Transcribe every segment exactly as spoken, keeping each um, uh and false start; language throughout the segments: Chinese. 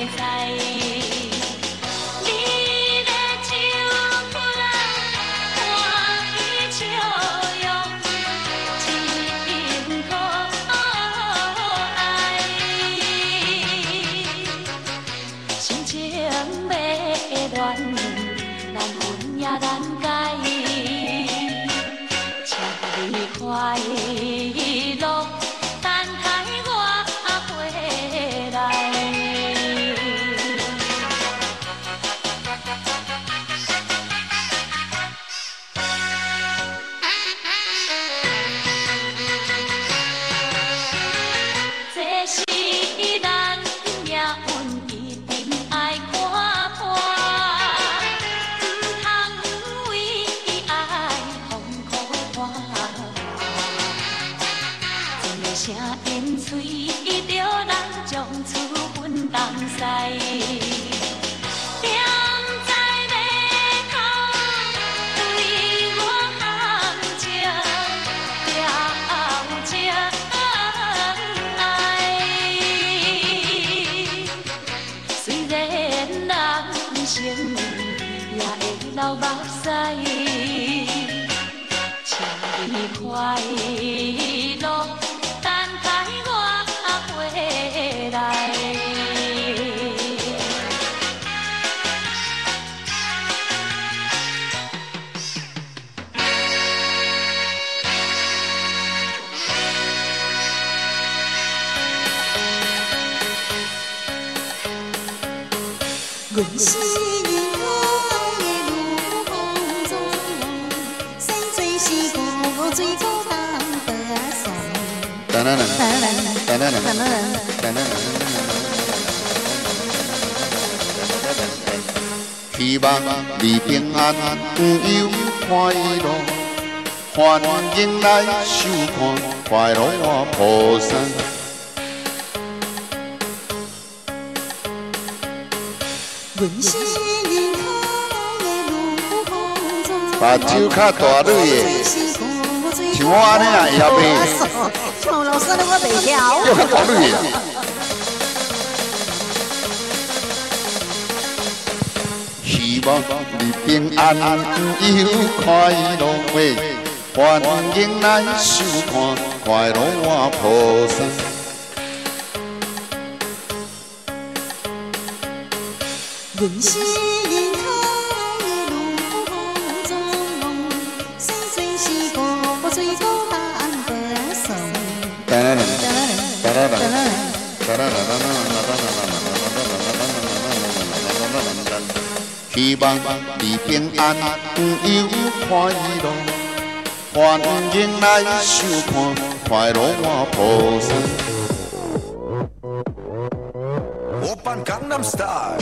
阮是银行的女工作，生做是古水果当得送。 当当当当当当当当。希望你平安有快乐，欢迎来收看快乐我菩萨。 阮是银行的女工作， 目睭较大蕊的，像我安尼啊会晓背。 像老师你我袂晓。 又较大蕊的。希望你平安有快乐喂，欢迎来收看快乐我菩萨。 阮是银行的女工作，生做是古水果当得送。 希望你平安有快乐，欢迎来收看快乐我菩萨。 오빤 강남 스타일.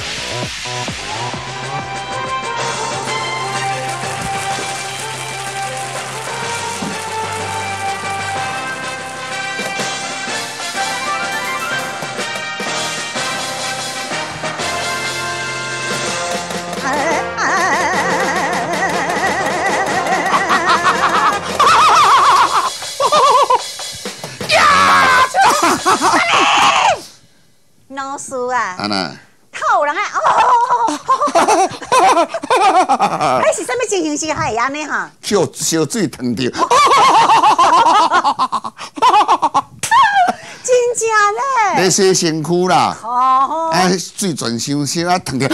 老师啊， 安那？ 透人啊！哦，迄是啥物情形是还会安尼哈？ 烧烧水烫着。 真正咧！ 你洗身躯啦， 哦， 哎，水全伤烧啊，烫着。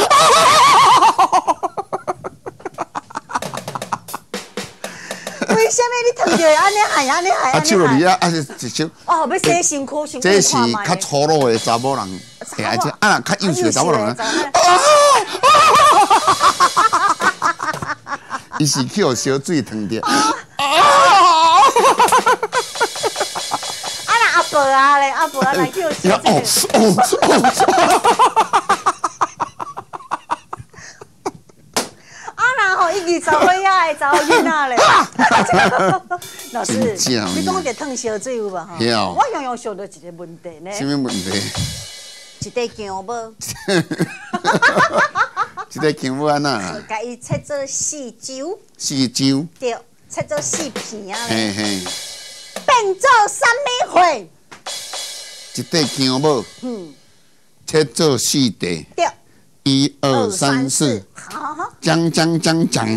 为什么你烫着安尼还安尼还啊， 安尼？ 手里啊，啊是一手。 哦，要洗身躯，身躯这是看卖较粗鲁的查某人，会安这，啊，较幼稚的查某人啊。伊是去互烧水烫着。 啊那阿伯啊咧，阿伯啊来去互烧水。 哦哦。 啊然后伊二十岁啊的查某囡仔咧。老师，你讲个烫烧水有无吼？ 有。 我样样想到一个问题呢。 什么问题？ 一块姜无？ 一块姜要安那？ 甲伊切做四揪。 四揪。 对，切做四片啊。 嘿嘿。变做啥物货？ 一块姜无？ 嗯。 切做四地， 对， 一二三四， 好好， 讲讲讲讲。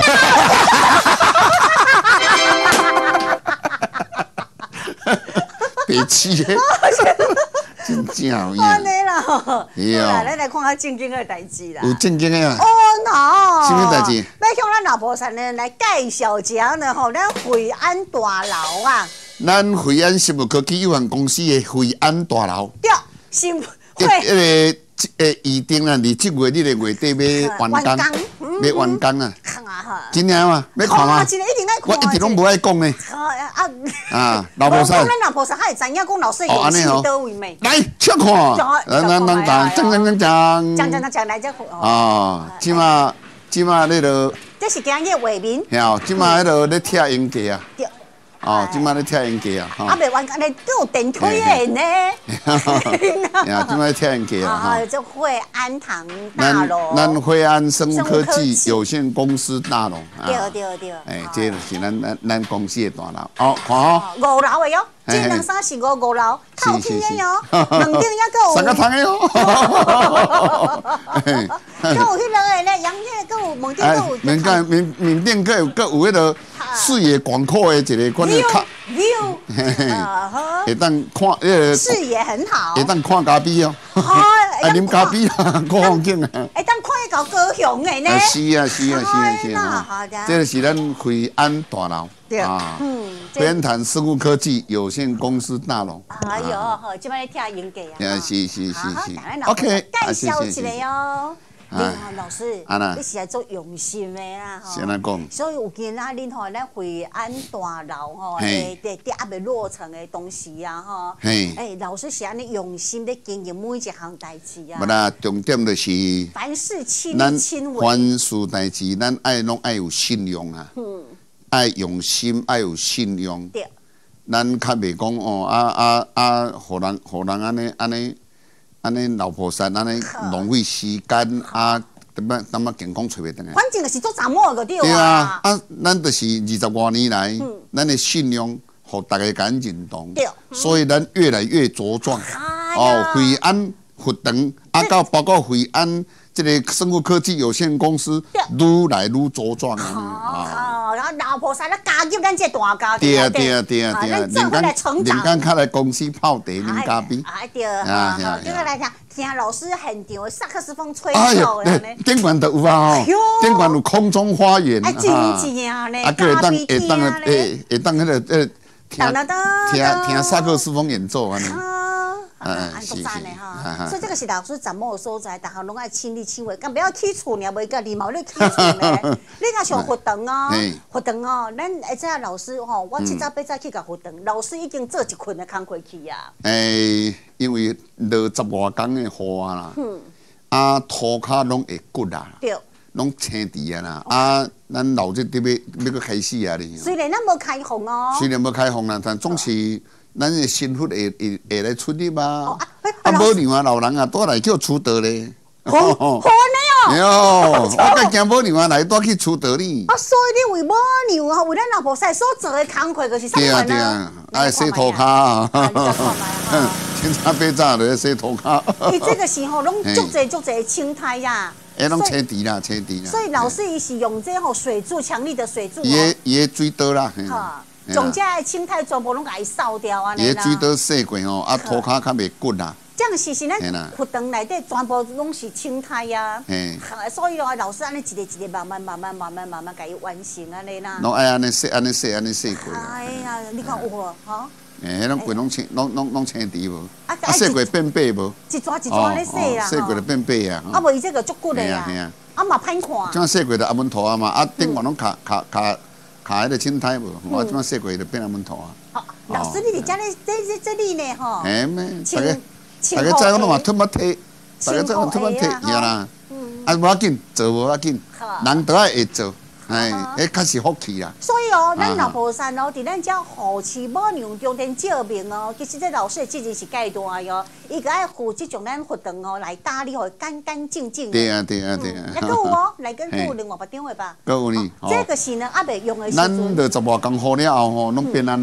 别气的，真正有影。 安尼啦，好对啦， 哦， 咱来看下正经的代志啦。 有正经的啊。 哦，喏， 什么代志？ 要向咱老婆山呢来介绍一下呢，吼，咱惠安大楼啊。 咱惠安生物科技有限公司的惠安大楼， 对，新迄会迄个诶预定啊，二即月你个月底要完工，要完工啊！ 看啊哈。 真诶嘛？要看吗？ 真诶，一定爱看。 我一直拢无爱讲呢。 啊啊，老婆山。 咱老婆山还会知影讲老师有是倒位没？ 来，请看。咱咱咱讲，讲讲讲讲。 讲讲讲讲来这。 哦，即马即马迄落。 这是今日画面。 吓，即马迄落咧拆烟架啊。 对。 哦，即摆咧拆烟架啊！ 啊，未完工咧，都有电梯的呢。 呀，即摆拆烟架啊！ 啊，这惠安堂大楼。 咱咱惠安生物科技有限公司大楼。 对对对。 哎，这就是咱咱咱公司的大楼。哦，看哦。 五楼的哟，这两三四五五楼，透天的哟，两顶还够有。 三个堂的哟。 够有迄个诶咧，阳迄个够有门顶够有。 面间面面顶够有够有迄个视野广阔的一个款的卡。 view。 会当看迄个。 视野很好。 会当看咖啡哦。啊，啉咖啡啊，看风景啊。 会当看到高雄的呢。 是啊是啊是啊是啊。这个是咱惠安大楼。 对。嗯。 惠安堂生物科技有限公司大楼。 哎呦，好，即摆咧听演技啊。 是是是是。 OK， 介绍一下哟。老师，你是来做用心的啦，吼。 先来讲。 所以有今仔日吼，咱惠安大楼吼，诶，伫伫还未落成的东西啊，吼。嘿。诶，老师是安尼用心咧经营每一项代志啊。 无啦，重点就是。 凡事亲力亲为。 凡事代志，咱爱拢爱有信用啊。嗯。爱用心，爱有信用。对。咱较袂讲哦，啊啊啊，互人互人安尼安尼。安尼老婆山安尼浪费时间啊，点啊点啊健康找袂倒来。 反正就是做杂物个对啊。 对啊，啊，咱就是二十多年来，咱的信用，互大家敢认同，所以咱越来越茁壮。哦，惠安活堂啊，到包括惠安这个生物科技有限公司，愈来愈茁壮啊。 然后老婆山咧加入咱这大家庭。 对啊对啊对啊对啊，人间人间较来公司泡茶啉咖啡。 哎对，好，这个来听听老师现场萨克斯风吹奏的呢。 顶管都有啊吼，顶管有空中花园啊。 真正呢， 啊，个会当会当会会当迄个呃听听听萨克斯风演奏安尼。 啊，安足赞的哈，所以这个是老师怎么所在，大家拢爱亲力亲为，干不要起厝呢，袂甲礼貌你起厝呢。你若像活动哦，活动哦，咱而且老师吼，我七早八早去甲活动，老师已经做一群的工课去啊。 诶，因为落十外工的雨啦，啊涂骹拢会骨啦，拢青底啊啦，啊，咱老这得要要搁开始啊哩。 虽然咱无开放哦， 虽然无开放啦，但总是。咱的幸福会会会来出力嘛？啊，无娘啊，老人啊，倒来叫出道咧。 好，好安尼哦。哟，我甲惊无娘啊来倒去出道哩。 啊，所以你为母娘啊，为咱老婆婿所做的工课就是啥款啊？ 对啊对啊，爱洗涂骹啊。清早八早就洗涂骹。 伊这个时候拢足侪足侪青苔呀。 哎，拢青地啦，青地啦。 所以老师伊是用这吼水柱强力的水柱。 伊个伊个水刀啦。 哈。从这的青苔全部拢甲伊扫掉啊！ 伊个水刀洗过吼，啊涂骹较袂骨啦。 这样是是咱活动内底全部拢是青苔呀。嘿。所以咯，老师安尼一个一个慢慢慢慢慢慢慢慢甲伊完成安尼啦。 拢爱安尼洗安尼洗安尼洗过。 哎呀，你看有无？吼。 诶，迄种规拢青，拢拢拢青底无？啊，洗过变白无？ 一撮一撮咧洗啦。 洗过就变白啊。 啊，无伊这个足骨的呀。啊嘛歹看。 怎洗过就阿门头啊嘛，啊顶外拢卡卡卡。卡迄个青苔无，我即摆洗过就变阿门头啊。 好，老师你伫遮咧，这这这里呢吼。 哎咩？大家大家知我拢嘛吞乜体，大家知我吞乜体，吓啦。啊无要紧，做无要紧，人都爱会做，哎，迄较是福气啦。 所以哦，咱老婆山哦，伫咱遮护持母娘中间照明哦，其实这老师的责任是介大哟，伊个爱负责将咱活动哦来打理好干干净净。 对啊对啊对啊。 来，搁有哦，来跟搁有另外别张的吧。 搁有呢。 这个是呢，还袂用的时阵。咱着十外工好了后吼，拢变安啦。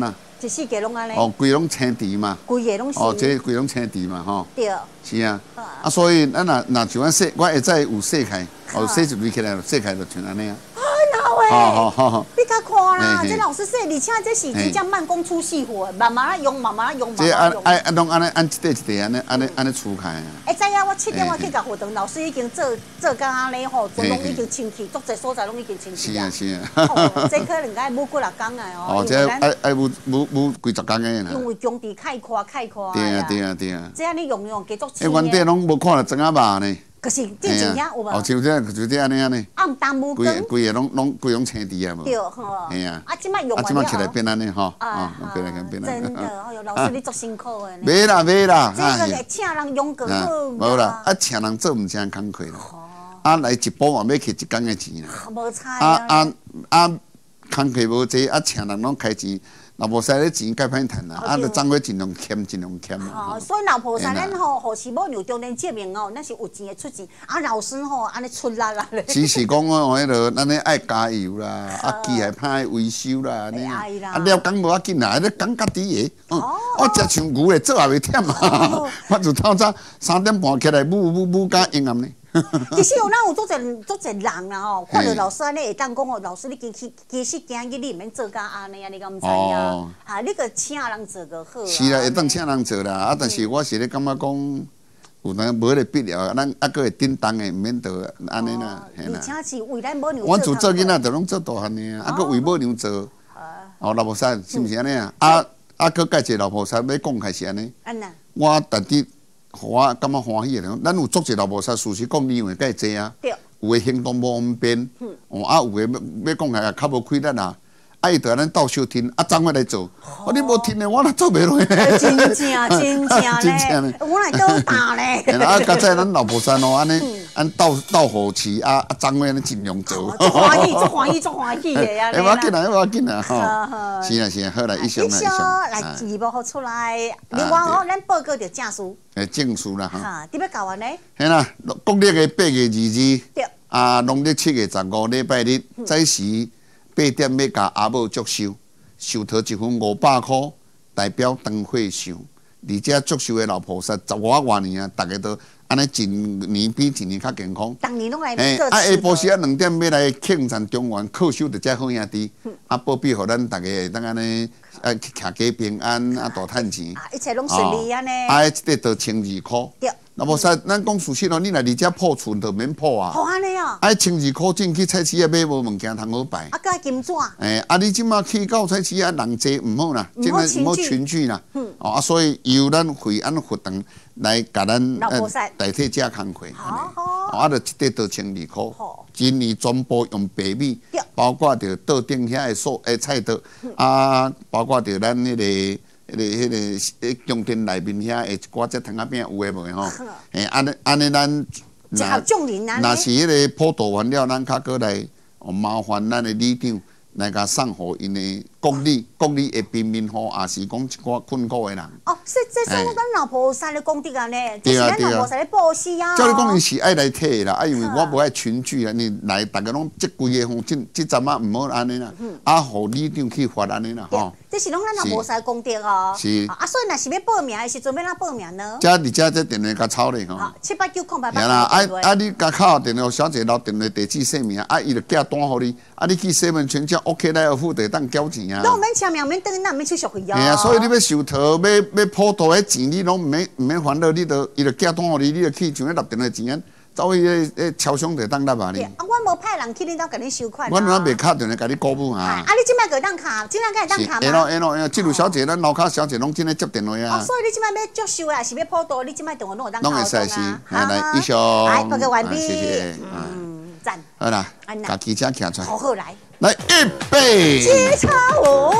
一世界拢安尼。 哦，规拢青池嘛。 规个拢是。 哦，这规拢青池嘛，吼。 对。 是啊。啊，所以咱若若像咱洗，我会再有洗开，哦，洗一蕊起来，洗开就像安尼啊。 好诶， 好好好， 你甲看啦，这老师说，而且这是真正慢工出细活，慢慢用，慢慢用，慢慢用。 这按按按拢安尼按一块一块安尼安尼安尼除开啊。 哎，知影我七点我去甲活动，老师已经做做到安尼吼，全拢已经清气，足侪所在拢已经清气啊。 是啊是啊。 这可能该无几六工啊哦。 哦，这爱爱无无无几十工诶啦。 因为工地太宽太宽。 对啊对啊对啊。 这样你用用继续清。哎，原地拢无看到装啊肉呢。 可是正正遐有无？ 哦，就这就这安尼安尼。 啊，毋当无光。 规规个拢拢规拢青地啊无。 对吼。 系啊。 啊，即摆用完了。 啊，即摆起来变安尼吼。啊，变来变来。 真的，哎呦，老师你足辛苦诶。 袂啦袂啦。 这个会请人用过好。 无啦，啊，请人做毋正工课啦。啊，来一步嘛要摕一工诶钱啦。 无差啊啊啊！工课无济，啊，请人拢开钱。老婆婿咧钱该歹趁啦，啊，就掌握尽量欠，尽量欠哦，所以老婆婿咱吼，何时某有中年证明哦，咱是有钱的出钱，啊，老师吼安尼出力啦咧。 只是讲哦，迄落咱咧爱加油啦，啊，机械歹爱维修啦，安尼啊，啊了工无要紧啦，咧讲家己的，嗯，我食像牛的做也袂忝啊，我就透早三点半起来舞舞舞到阴暗呢。 其实有咱有足侪足侪人啦吼，看到老师安尼会当讲哦，老师你其实其实今日你毋免做甲安尼啊，你敢毋知影？啊，你个请人做个好。 是啦，会当请人做啦，啊，但是我是咧感觉讲，有当无咧必要，咱啊个会叮当的，毋免得安尼啦， 嘿啦。而且是为咱母娘。 阮自做囡仔，就拢做大汉呢，啊，个为母娘做。哦，老婆婿是毋是安尼啊？啊啊，个介绍老婆婿要讲开是安尼。安那。我特地。互我感觉欢喜的，咱有足一老婆煞事实讲，你会介济啊。有诶行动无方便，哦啊有诶要要讲下较无开力啊，啊伊着咱斗相听，啊怎个来做？哦你无听诶，我若做袂落去。 真正真正咧，我来倒打咧。 啊，较早咱老婆婿哦，安尼按斗斗好市啊，啊怎个安尽量做。 足欢喜，足欢喜，足欢喜诶呀！ 哎，要紧啊，要紧啊，吼。是啊是啊，好来，一上来一上。 来，字幕好出来。另外哦，咱报告着证书。 诶，证书啦， 哈，你要教完呢？ 嘿啦，国历的八月二日，啊，农历七月十五礼拜日，早时八点要甲阿母祝寿，寿桃一份五百块，代表灯会寿。而且祝寿的老菩萨十外外年啊，大家都安尼一年比一年较健康。 当年拢来做。啊，下晡时啊两点要来庆赞中原靠守着遮好兄弟，啊，保庇互咱大家会当安尼。啊，徛家平安，啊，大趁钱， 啊，一切拢顺利安尼。 啊，即个都千二箍。对。那无说，咱讲事实咯，你若伫遮破厝，就免破啊。 好安尼啊。 啊，千二箍进去菜市啊买无物件通好摆。 啊，佮金纸。 诶，啊，你即马去到菜市啊，人济毋好啦，即个毋好群聚啦。嗯。哦，啊，所以由咱惠安活动来甲咱代替遮工课。好好。啊，就一块都千二箍。好。今年全部用白米，包括着桌顶遐个所诶菜刀，啊，包括着咱迄个、迄个、迄个迄宫殿内面遐个一寡只糖仔饼有诶无吼？诶，安尼安尼咱若是迄个普渡完了，咱较过来麻烦咱的里长来甲送互因的国里，国里的平民户，也是讲一寡困苦的人。 哦，这这算咱老菩萨的功德啊呢，就是咱老菩萨的布施啊。 照你讲，伊是爱来替啦，啊，因为我无爱群聚啊，你来大家拢即规个吼，即即阵啊毋好安尼啦，啊，互里长去发安尼啦吼。 这是拢咱老菩萨的功德哦。是。啊，所以若是要报名的时阵，要哪报名呢？ 遮伫遮这电话甲抄咧吼。 七八九空八八。 吓啦，啊啊，你甲敲电话，小姐留电话地址姓名，啊，伊就寄单互你，啊，你去西门全家 OK 来尔付得当交钱啊。 拢免签名，免等，咱免手续费啊。 嘿啊，所以你要受托，要要普渡迄钱，你拢毋免毋免烦恼，你着伊着寄单互你，你着去像迄立电话钱啊，走去迄迄超商就当纳啊你。 啊，我无派人去恁兜甲你收款。 我哪袂敲电话甲你鼓舞啊？ 啊，你即摆个当卡，即摆个当卡嘛？ 会咯会咯，即路小姐，咱楼骹小姐拢真诶接电话啊。 哦，所以你即摆要接收啊，是要普渡，你即摆电话拢有当敲拢会使是， 来来，以上。 来，报告完毕。 谢谢。 嗯，赞。 好啦，家己车骑出来。 好好来。 来，预备。 接叉舞。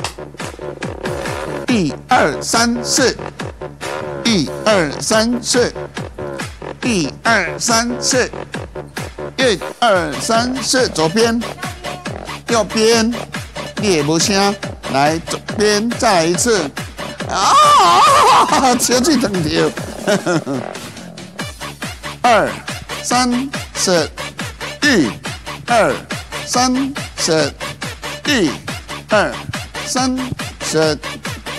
一二三四，一二三四，一二三四，一二三四，左边，右边，你也无声，来左边再一次，啊，车最疼掉，二三四，一二三四，一二三四。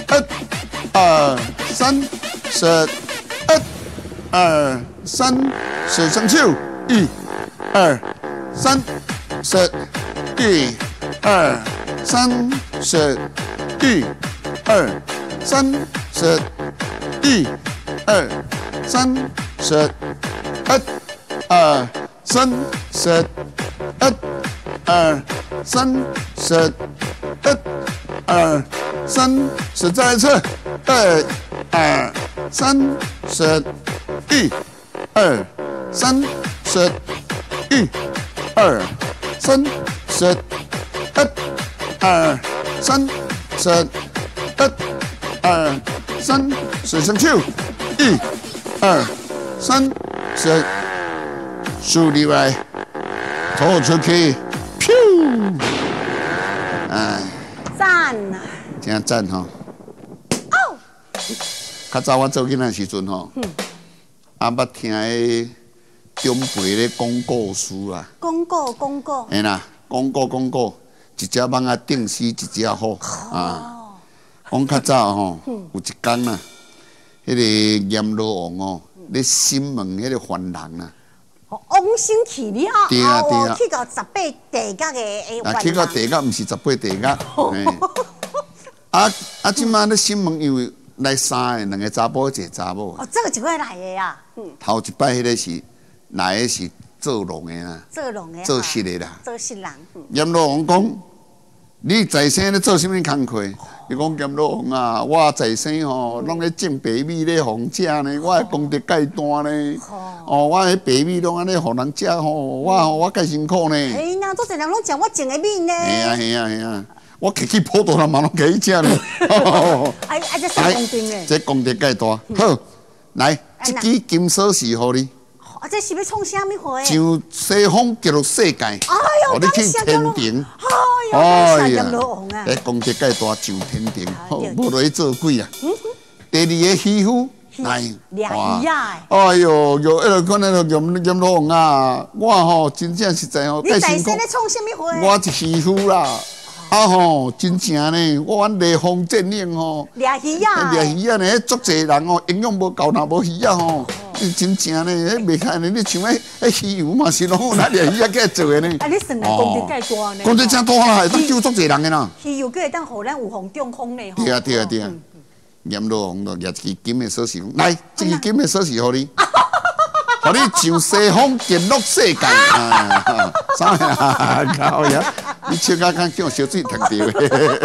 二三四，一二三四，双手，一二三四，一二三四，一二三四，一二三四，一二三四，一二三四，一二三四，再一次，一二三四，一二三四，一二三四，一二三四，一二三四，双手，一二三四，竖起来，拖出去，噗！哎， 赞啊！ 真赞吼！哦，较早我做囡仔时阵吼，啊，捌听迄长辈咧讲故事啊。 讲故讲故。 嘿啦，讲故讲故，一只蠓仔顶死一只虎啊。讲较早吼，有一天啊，迄个阎罗王哦，咧审问迄个犯人啊。 王生去了， 对啊对啊， 去到十八地角的诶犯人。 啊，去到地角，毋是十八地角。啊啊！即摆咧审问，因为来三个，两个查甫，一个查某。 哦，这个一块来的呀。 头一摆迄个是来的是做龙的啦， 做龙的， 做实的啦。 做实人。 阎罗王讲：你在生咧做啥物工课？伊讲阎罗王啊，我在生吼，拢咧种白米咧，互食呢。我的功德介大呢。哦，我迄白米拢安尼互人食吼，我我介辛苦呢。 哎呀，做侪人拢食我种的米呢。 嘿啊嘿啊嘿啊！我客去普渡人嘛拢给伊食呢。 哎哎，这是功德呢。 这功德介大。好，来，这支金锁匙互你。 啊，这是要创啥物货？ 上西方极乐世界， 哎呦， 你去天庭。 哎呀，阎罗王啊！ 哎，功德介大，上天庭，无落去做鬼啊。第二个媳妇来， 哇！ 哎呦，有迄个可能就阎阎罗王啊！我吼真正实在吼， 你在生咧创啥物货？ 我一媳妇啦。啊吼，真正呢，我阮雷锋战领吼， 掠鱼啊， 掠鱼啊呢，足侪人哦，营养无够，若无鱼啊吼，真正呢，迄袂歹呢。你像迄迄鱼油嘛是拢有拿掠鱼啊起来做的呢。 啊，你算来功德介大呢？ 功德真大啦，会当救足侪人的啦。 鱼油可会当互咱有防中风呢吼。 对啊对啊对啊，阎罗王就掠一支金的锁匙，来，这支金的锁匙互你。互你上西方极乐世界，啊，啥呀？搞呀！你笑甲敢叫烧水烫着的。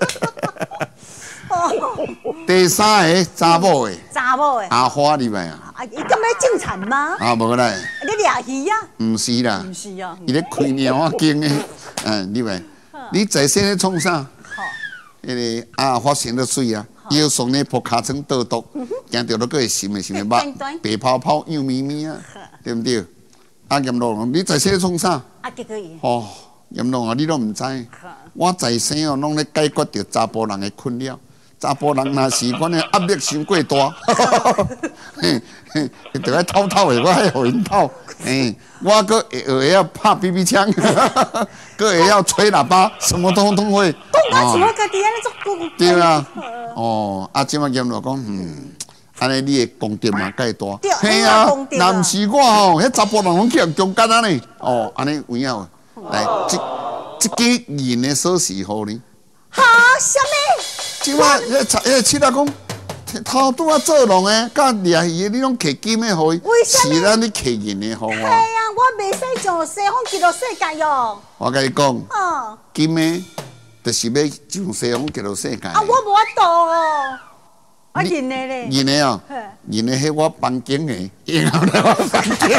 第三个查某的， 查某的阿花入来啊。 啊，伊敢要种田吗？ 啊，无啦。 你掠鱼啊？ 毋是啦。 毋是啊。 伊咧开猫仔经的，嗯，入来。你在身咧创啥？ 好。 迄个啊，发生了水啊。腰酸咧，扑骹床倒倒，惊到了个会心的心的肉，白泡泡、幼咪咪啊，对毋对？啊，阎罗王，你在生创啥？ 啊，结果伊哦，阎罗王，你都毋知，我在生哦，拢咧解决着查甫人的困扰。查甫人若是阮的压力伤过大，嘿嘿，就爱偷偷的，我爱互因偷。嘿，我搁会会晓拍 B B 枪，搁会晓吹喇叭，什么通通会。 讲到像我家己安尼做。 对啊。哦，啊，即马阎罗讲，嗯，安尼你的功德嘛介大， 嘿啊， 若毋是我吼，迄查甫人拢去人中间安尼，哦，安尼有影无？来，即即支银的锁匙互你。 哈？啥物？ 即马迄迄七仔讲，头拄啊做龙的，甲掠鱼的，你拢摕金的互伊，是咱你摕银的互我。系啊，我袂使上西方极乐世界哟。 我甲你讲，哦，金的。就是要上西方极乐世界。啊， 我无法度哦。啊，银的咧。 银的哦，银的迄我房间的，银后咧我房间。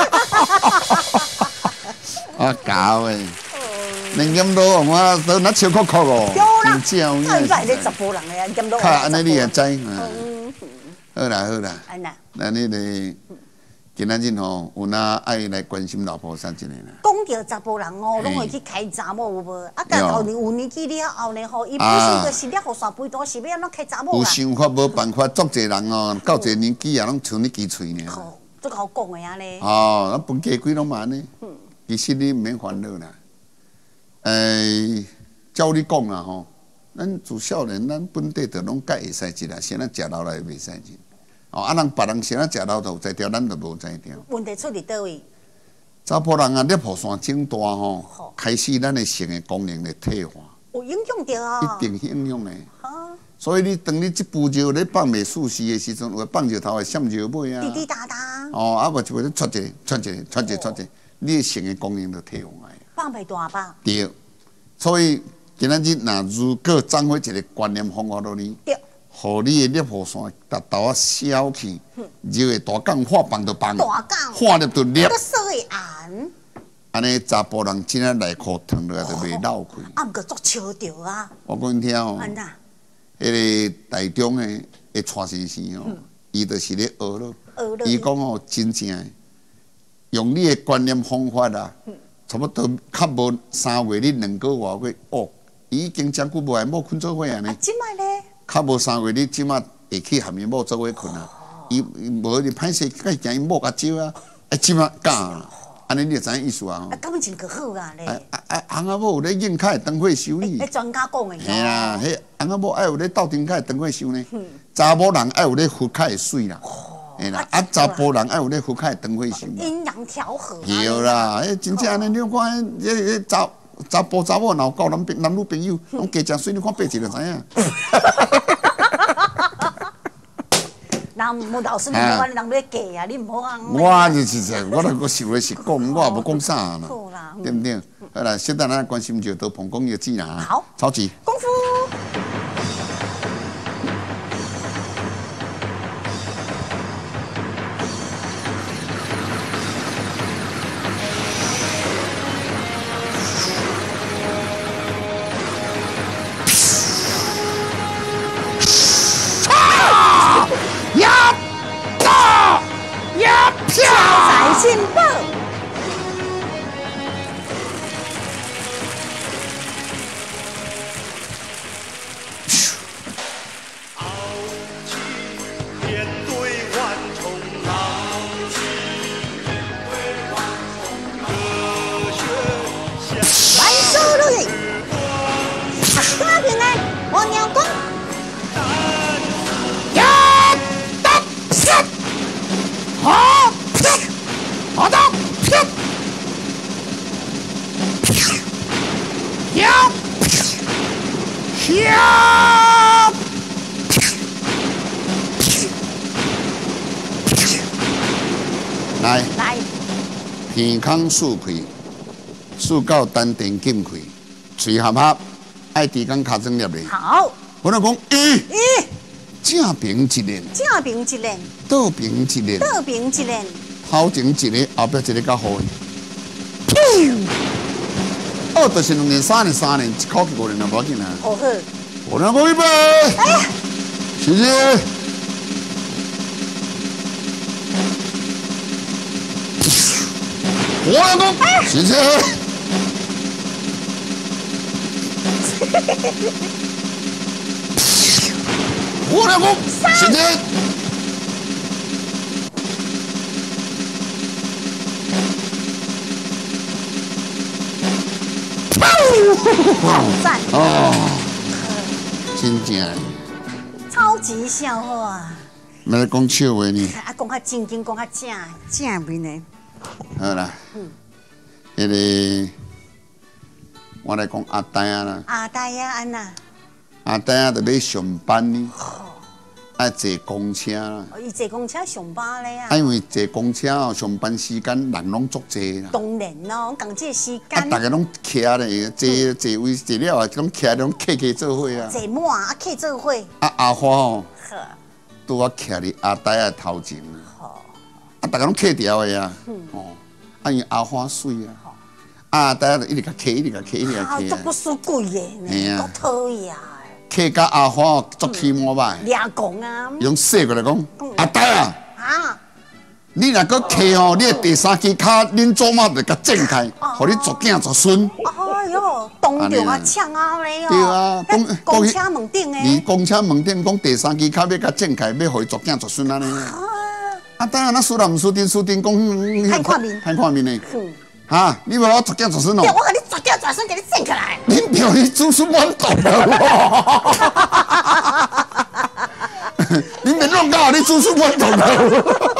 我搞诶，恁阎罗王我都那笑哭哭哦，真正有影。 啊，你十甫人诶啊，阎罗王。 哈，安尼你也知，嗯。好啦好啦， 安那。 咱迄个。今仔日吼，有哪爱来关心老婆啥一个啦？ 讲到查甫人哦，拢会去开查某有无？啊，到后年有年纪了后呢吼，伊本身就是掠互沙肥多，是要安怎开查某啦？ 有想法无办法，足侪人哦，到一个年纪啊，拢像你鸡喙呢。 好，足好讲的安尼。 哦，啊，分家规拢嘛安尼。其实你毋免烦恼啦。诶，照你讲啦吼， 咱自少年，咱本地就拢该会使食啦，先咱食老来袂使食。哦，啊，人别人先咱食老头知条，咱就无知条。 问题出伫倒位？ 查甫人啊，尿布线长大吼，开始咱的性的功能咧退化。 有影响着啊？ 一定影响咧。所以你当你即步尿咧放袂舒适的时阵，有放尿头会闪尿尾啊。 滴滴答答。 哦，啊无就会咧出一个、出一个、出一个、出一个，你的性的功能就退化啊。 放袂大吧？ 对，所以今仔日若如果掌握一个观念方法落去， 对， 互你的尿布线达到啊消去，就会大杠化放就放， 大杠化入就裂， 个色会暗。 安尼查甫人真正内裤脱落来就袂漏开。 啊，毋过足笑着啊！ 我讲你听哦。 安那？ 迄个台中的的蔡先生哦，伊就是咧学咯。伊讲哦，真正用你的观念方法啦，差不多较无三月，你两个外月哦，伊已经真久无爱某困做伙啊呢。 即摆咧？ 较无三月，你即马会去含伊某做伙困啊？伊无你歹势，该惊伊某较少啊，啊即马敢。安尼你就知影意思啊？ 啊，感情可好啊咧！ 啊啊啊！翁仔某有咧应凯灯会修理。 迄专家讲的。 嘿啦，迄翁仔某爱有咧斗阵凯灯会修呢。查某人爱有咧腹凯水啦。嘿啦，啊查甫人爱有咧腹凯灯会修。 阴阳调和。 对啦，迄真正安尼，你看迄迄查查甫查某若有交男男女朋友，拢加食水，你看八字就知影。 人无老师，你无安尼人要嫁啊！你唔好啊！ 我就是是，我来我想的是讲，我也无讲啥啦，对不对？好啦，现在咱关心就到彭公业子啦。 好， 超级功夫。进步。万寿如意，阖家平安，王娘公。呀，打，杀，好。好的，跳，跳，来，来，鼻孔竖开，竖到丹田紧开，嘴合合，爱地讲脚掌捏咧。好，我来讲一，一，正平一练，正平一练，倒平一练，倒平一练。头前一个，后壁一个较好诶。哦，就是两年、三年、三年，一口气五年就无要紧啦。好好。五年五预备。哎呀！谢谢。五年五，谢谢。五年五，谢谢。好赞哦！真正超级笑话。没来讲笑话呢。啊，讲较正经，讲较正正面呢。好啦，嗯，迄个我来讲阿呆啊啦。阿呆啊，安那？阿呆啊，就要上班呢。爱坐公车啦，伊坐公车上班咧啊！因为坐公车哦，上班时间人拢足济啦。当然咯，讲这时间。啊，大家拢徛咧，坐坐位坐了啊，拢徛拢客客做伙啊。坐满啊，客做伙。啊，阿花哦，拄啊徛伫阿呆啊头前啊。啊，大家拢客调的啊。哦，啊因阿花水啊。啊，呆啊一直甲客，一直甲客，一直甲客。啊，足不输贵的，足讨厌。客家阿花哦，足起毛歹。俩讲啊，用说过来讲，阿呆啊，啊，你若搁客哦，你的第三支脚，恁祖妈就甲挣开，互你作囝作孙。哎哟，当着啊抢啊咧哦。对啊，公公车门顶诶。你公车门顶讲第三支脚要甲挣开，要互伊作囝作孙安尼。啊，当然那输人毋输阵，输阵讲。看看面，看看面诶。哈，你无我作囝作孙哦。我甲你作掉转身给你整起来。 你表你煮出满懂了，你别乱搞，你煮出满懂了。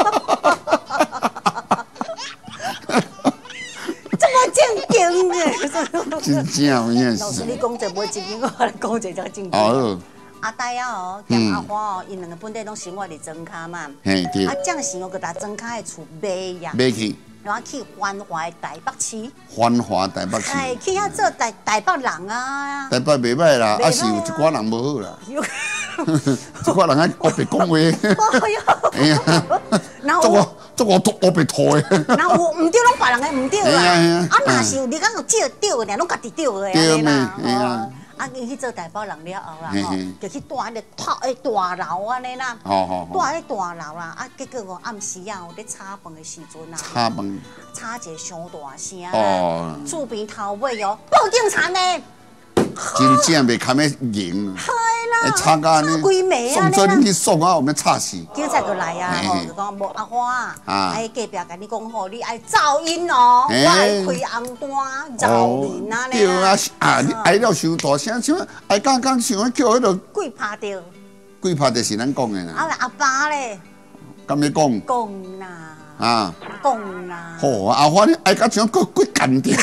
这么正经的， 真正有影老师， 是。 你讲这无正经，我来讲这才正经。 哦， 阿呆啊哦，兼阿花哦，因两个本地拢生活伫庄卡嘛。 嘿对啊，，将生活个搭庄卡的厝买呀， 买去然后去繁华的台北市， 繁华台北市， 哎，去遐做台台北人啊。 台北袂歹啦， 袂歹啊啊是有一寡人无好啦， 有一寡人爱黑白讲话， 哎呦， 哎呀， 然后做我做我黑白拖的。 然后有唔对，拢别人的唔对啦。 嘿啊嘿啊啊，若是有你讲有借对的，拢家己对的对咩安尼啦。 嘿啊哦啊，伊去做台北人了后啦， 嘿吼嘿， 就去住迄个套诶大楼安尼啦。 好好好， 住迄大楼啦，啊，结果哦暗时啊，有咧炒饭的时阵啊， 插门炒一个伤大声啊哦， 厝边头尾哦，报警查呢。 真正袂堪要赢， 系啦， 插到安尼， 规暝啊送做你去送啊，有咩插死？ 警察就来啊， 嘿吼，就讲无阿花啊， 啊哎隔壁甲你讲吼，你爱噪音哦， 嘿我爱开红单噪音啊， 对啊，啊，你挨了伤大声，像挨刚刚想要叫迄个鬼拍着， 鬼拍就是咱讲的啦， 啊阿爸咧咁你讲讲啦， 啊？ 讲啦， 好，阿花你挨甲像鬼鬼干掉。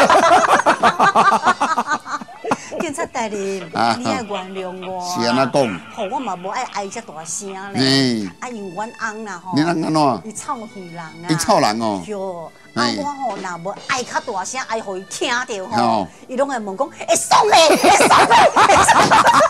警察大人， 啊你爱原谅我啊。 是安怎讲？ 吼，我嘛无爱哀遮大声咧嘿， 啊，因为阮翁啦吼， 你人安怎？ 伊臭鱼人啊， 伊臭人哦哟，啊嘿我吼若无爱较大声，爱互伊听着吼哦， 伊拢会问讲，会爽嘞，会爽嘞，会爽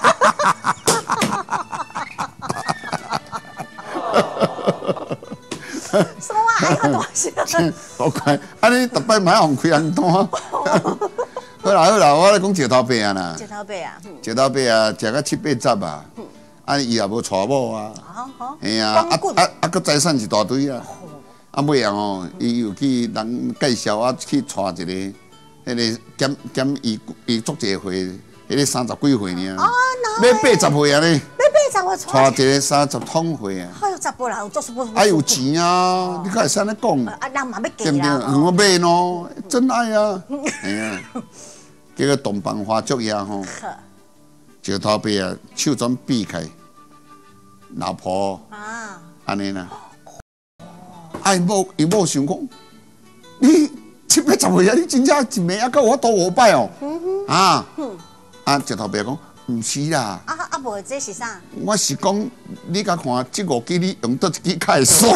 嘞。说话爱较大声。 好快，安尼逐摆买互开红单。好啦好啦，我来讲石头伯啊啦， 石头伯啊， 石头伯啊，食到七八十啊，啊伊也无娶某啊， 好好， 嘿啊，啊光棍啊啊，佮财产一大堆啊，啊尾啊吼，伊又去人介绍啊去娶一个，迄个减减伊伊足济岁，迄个三十几岁尔， 啊哪要八十岁啊咧， 要八十我娶一个三十通岁啊， 哎呦，十八人有做什么？ 啊有钱啊，你敢会使安尼讲？ 啊，人嘛要嫁对不对？ 啦。 嗯我买咯，真爱啊！哎呀，结果东方花烛夜吼，石头伯啊，手转避开，老婆啊， 安尼啦。啊，伊某伊某想讲，你七八十岁啊，你真正一暝啊，够我多五摆哦。啊，啊，石头伯讲，毋是啦， 啊啊无，这是啥？ 我是讲，你甲看这五支你用倒一支较会爽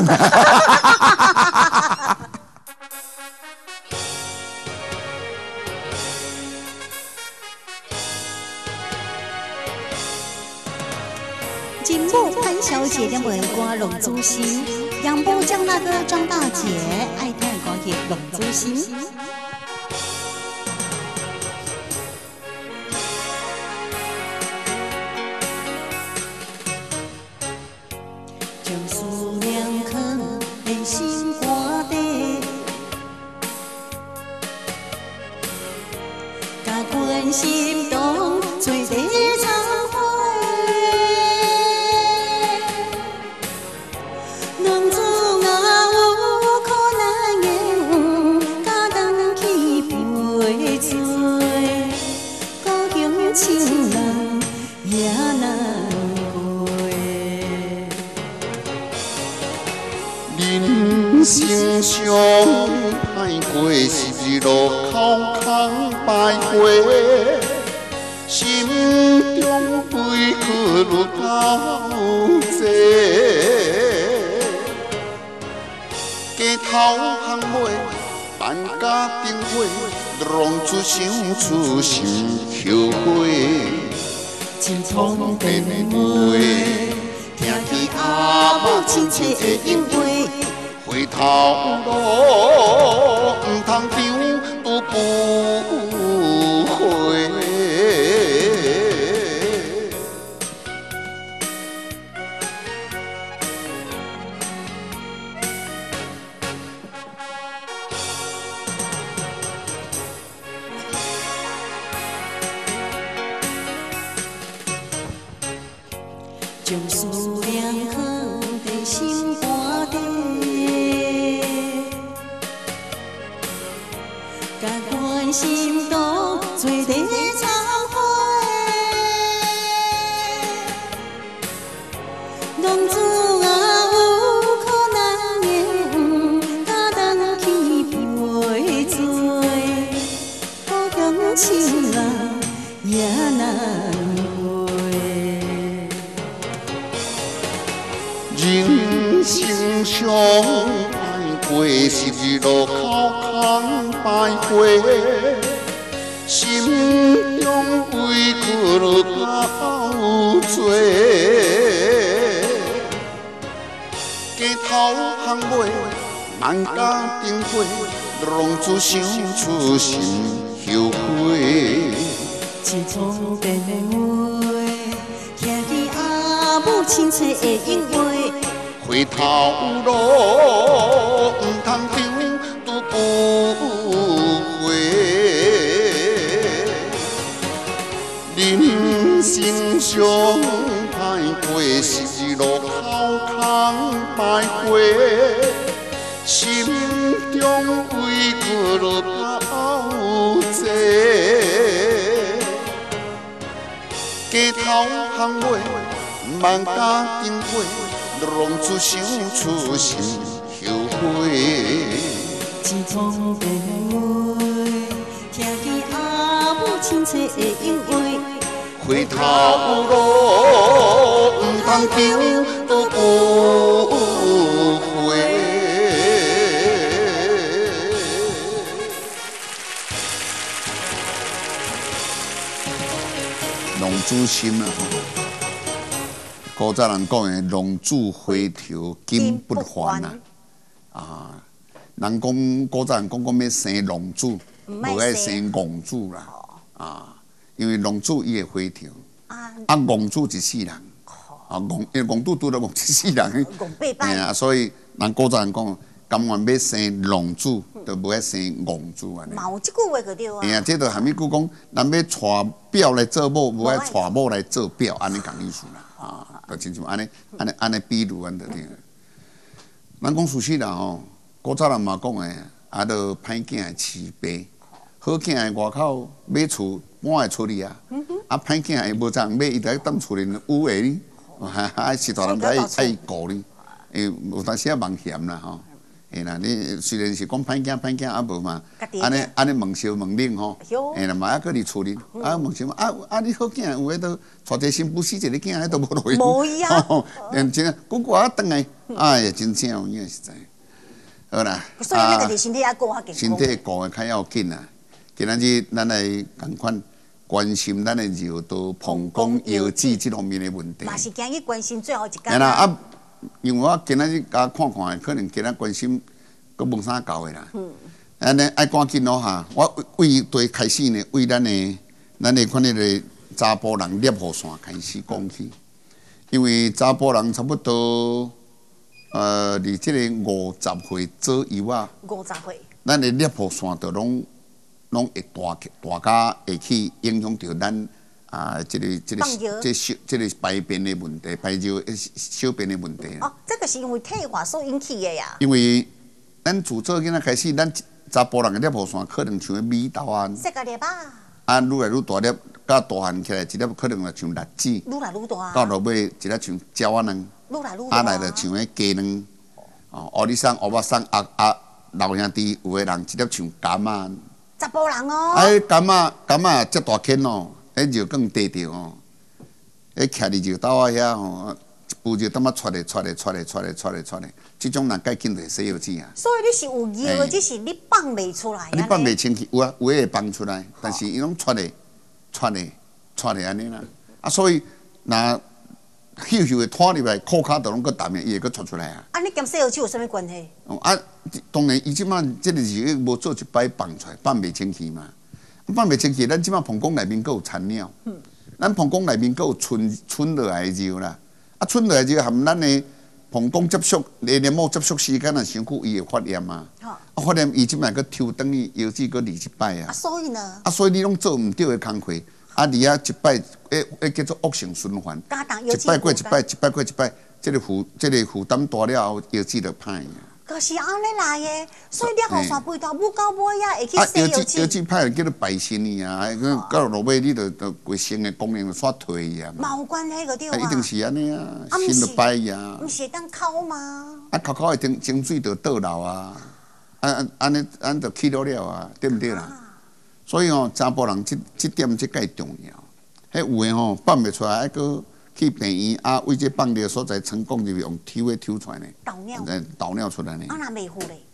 啊。 金木潘小姐的文歌龙珠心，杨波江大哥张大姐爱听的歌也龙珠心。将思念藏在心肝底，甲关心中做地草花。两子啊有可能缘，甲人去陪做，高雄情人也难过。 人生上歹过是路口空徘徊，心中悲苦愈透济。街头巷尾，万家灯火，弄出想出心后悔。 青葱变的话，听起阿母亲切的应话。回头路，唔通张都不回。 将思念藏在心肝底，甲关心中十字路口空徘徊，心中委屈够多。街头巷尾，万家灯火，浪子想出心后悔。 一丛白话，听见阿母亲切的应话。 回头路，唔通丢都不回。人生上歹过，十字路口空徘徊，心中委屈落够多。街头巷尾，万家灯火。浪子想出心后悔， 一丛白话，听见阿母亲切的应话。 回头路，唔通丢都不回。浪子心啊！古早人讲的“浪子回头金不还”啊，啊，人讲古早人讲讲要生浪子，无爱生戆子啦，啊，因为浪子伊会回头，啊，戆子一世人，啊，戆因为戆子拄到戆一世人，哎啊，所以人古早人讲，甘愿要生浪子，就无爱生戆子安尼。 嘛有即句话个对啊。 哎呀，这就含义句讲，咱要娶表来做某，无爱娶某来做表，安尼讲意思啦。啊，就亲像安尼、安尼、安尼比如安就对。咱讲事实啦吼，古早人嘛讲诶，啊，着歹囝会饲爸，好囝诶外口买厝搬会出去啊，啊，歹囝诶无怎买，伊着当厝里有诶哩，啊，是大人爱爱顾你，诶，有当时啊冒险啦吼。嘿啦，你虽然是讲歹囝歹囝，啊无嘛，安尼安尼问烧问冷吼，嘿啦嘛还搁伫厝里，啊问烧啊啊你好囝有诶都带者新妇死一个囝，迄都无落去， 无伊啊， 真正久久啊转来，哎呀真正有影实在，好啦， 所以咱家己身体要顾较健康， 身体顾诶较要紧啊，今仔日咱来共款关心咱诶尿道、膀胱、腰子这方面诶问题， 嘛是今日关心最后一讲啊。因为我今仔日甲看看，可能今仔关心，搁问啥搞的啦。嗯。安尼爱赶紧咯哈！我为对开始呢，为咱的咱的款迄个查甫人摄护线开始讲起，因为查甫人差不多呃，离即个五十岁左右啊。 五十岁。 咱的摄护线就拢拢会大大家会去影响到咱。啊，这个、这个、这小、这个排便的问题，排尿、小便的问题。 哦，这个是因为退化所引起的呀。 因为咱自做囡仔开始，咱查甫人的尿线可能像米豆啊。 细个粒吧。 啊，愈来愈大粒，甲大汉起来，一粒可能就像栗子。 愈来愈大。 到落尾一粒像鸟仔卵。 愈来愈大。 啊，来就像迄鸡卵。哦，乌里桑、乌巴桑、啊啊，老兄弟有个人一粒像柑仔。 查甫人哦。 哎，柑仔柑仔遮大颗哦。迄就更低调哦，迄徛伫就刀啊遐吼，一步就当啊出来出来出来出来出来出来，即种人介紧就会洗腰子啊。 所以你是有尿，只是你放袂出来。 你放袂清气，有啊，有诶会放出来，但是伊拢出来出来出来安尼啦。啊，所以若休休诶拖入来，裤骹都拢搁淡诶，伊会搁出出来啊。 啊，你兼洗腰子有啥物关系？ 哦啊，当然伊即摆即个是无做一摆放出来，放袂清气嘛。放袂清气，咱即马膀胱内面佫有残尿，嗯、咱膀胱内面佫有存存落来的尿啦。啊，存落来尿含咱的膀胱接触，黏黏膜接触时间若伤久，伊会发炎嘛。啊，发炎伊即摆佫抽转去腰子佫离一摆啊。 啊，所以呢？ 啊，所以你拢做毋对的工课，啊，离啊一摆，诶诶叫做恶性循环。一摆过一摆，一摆过一摆，即个负即个负担大了后，腰子就歹啊。 就是安尼来的，所以你互线背头母到尾啊，会去洗腰子。 腰子歹叫做败身去啊，到落尾你着着规身的功能煞退去啊。 嘛有关系个对啊。 一定是安尼啊，心就歹去啊。 毋是当哭吗？ 啊，哭哭的情情绪就倒流啊，啊啊安尼安就起落了啊，对毋对啦？所以哦，查甫人即即点即介重要。迄有诶吼放袂出来，还佫去病院啊，为这放尿所在成功就用抽诶抽出来呢。 导尿。 导尿出来呢。 啊，那袂付咧。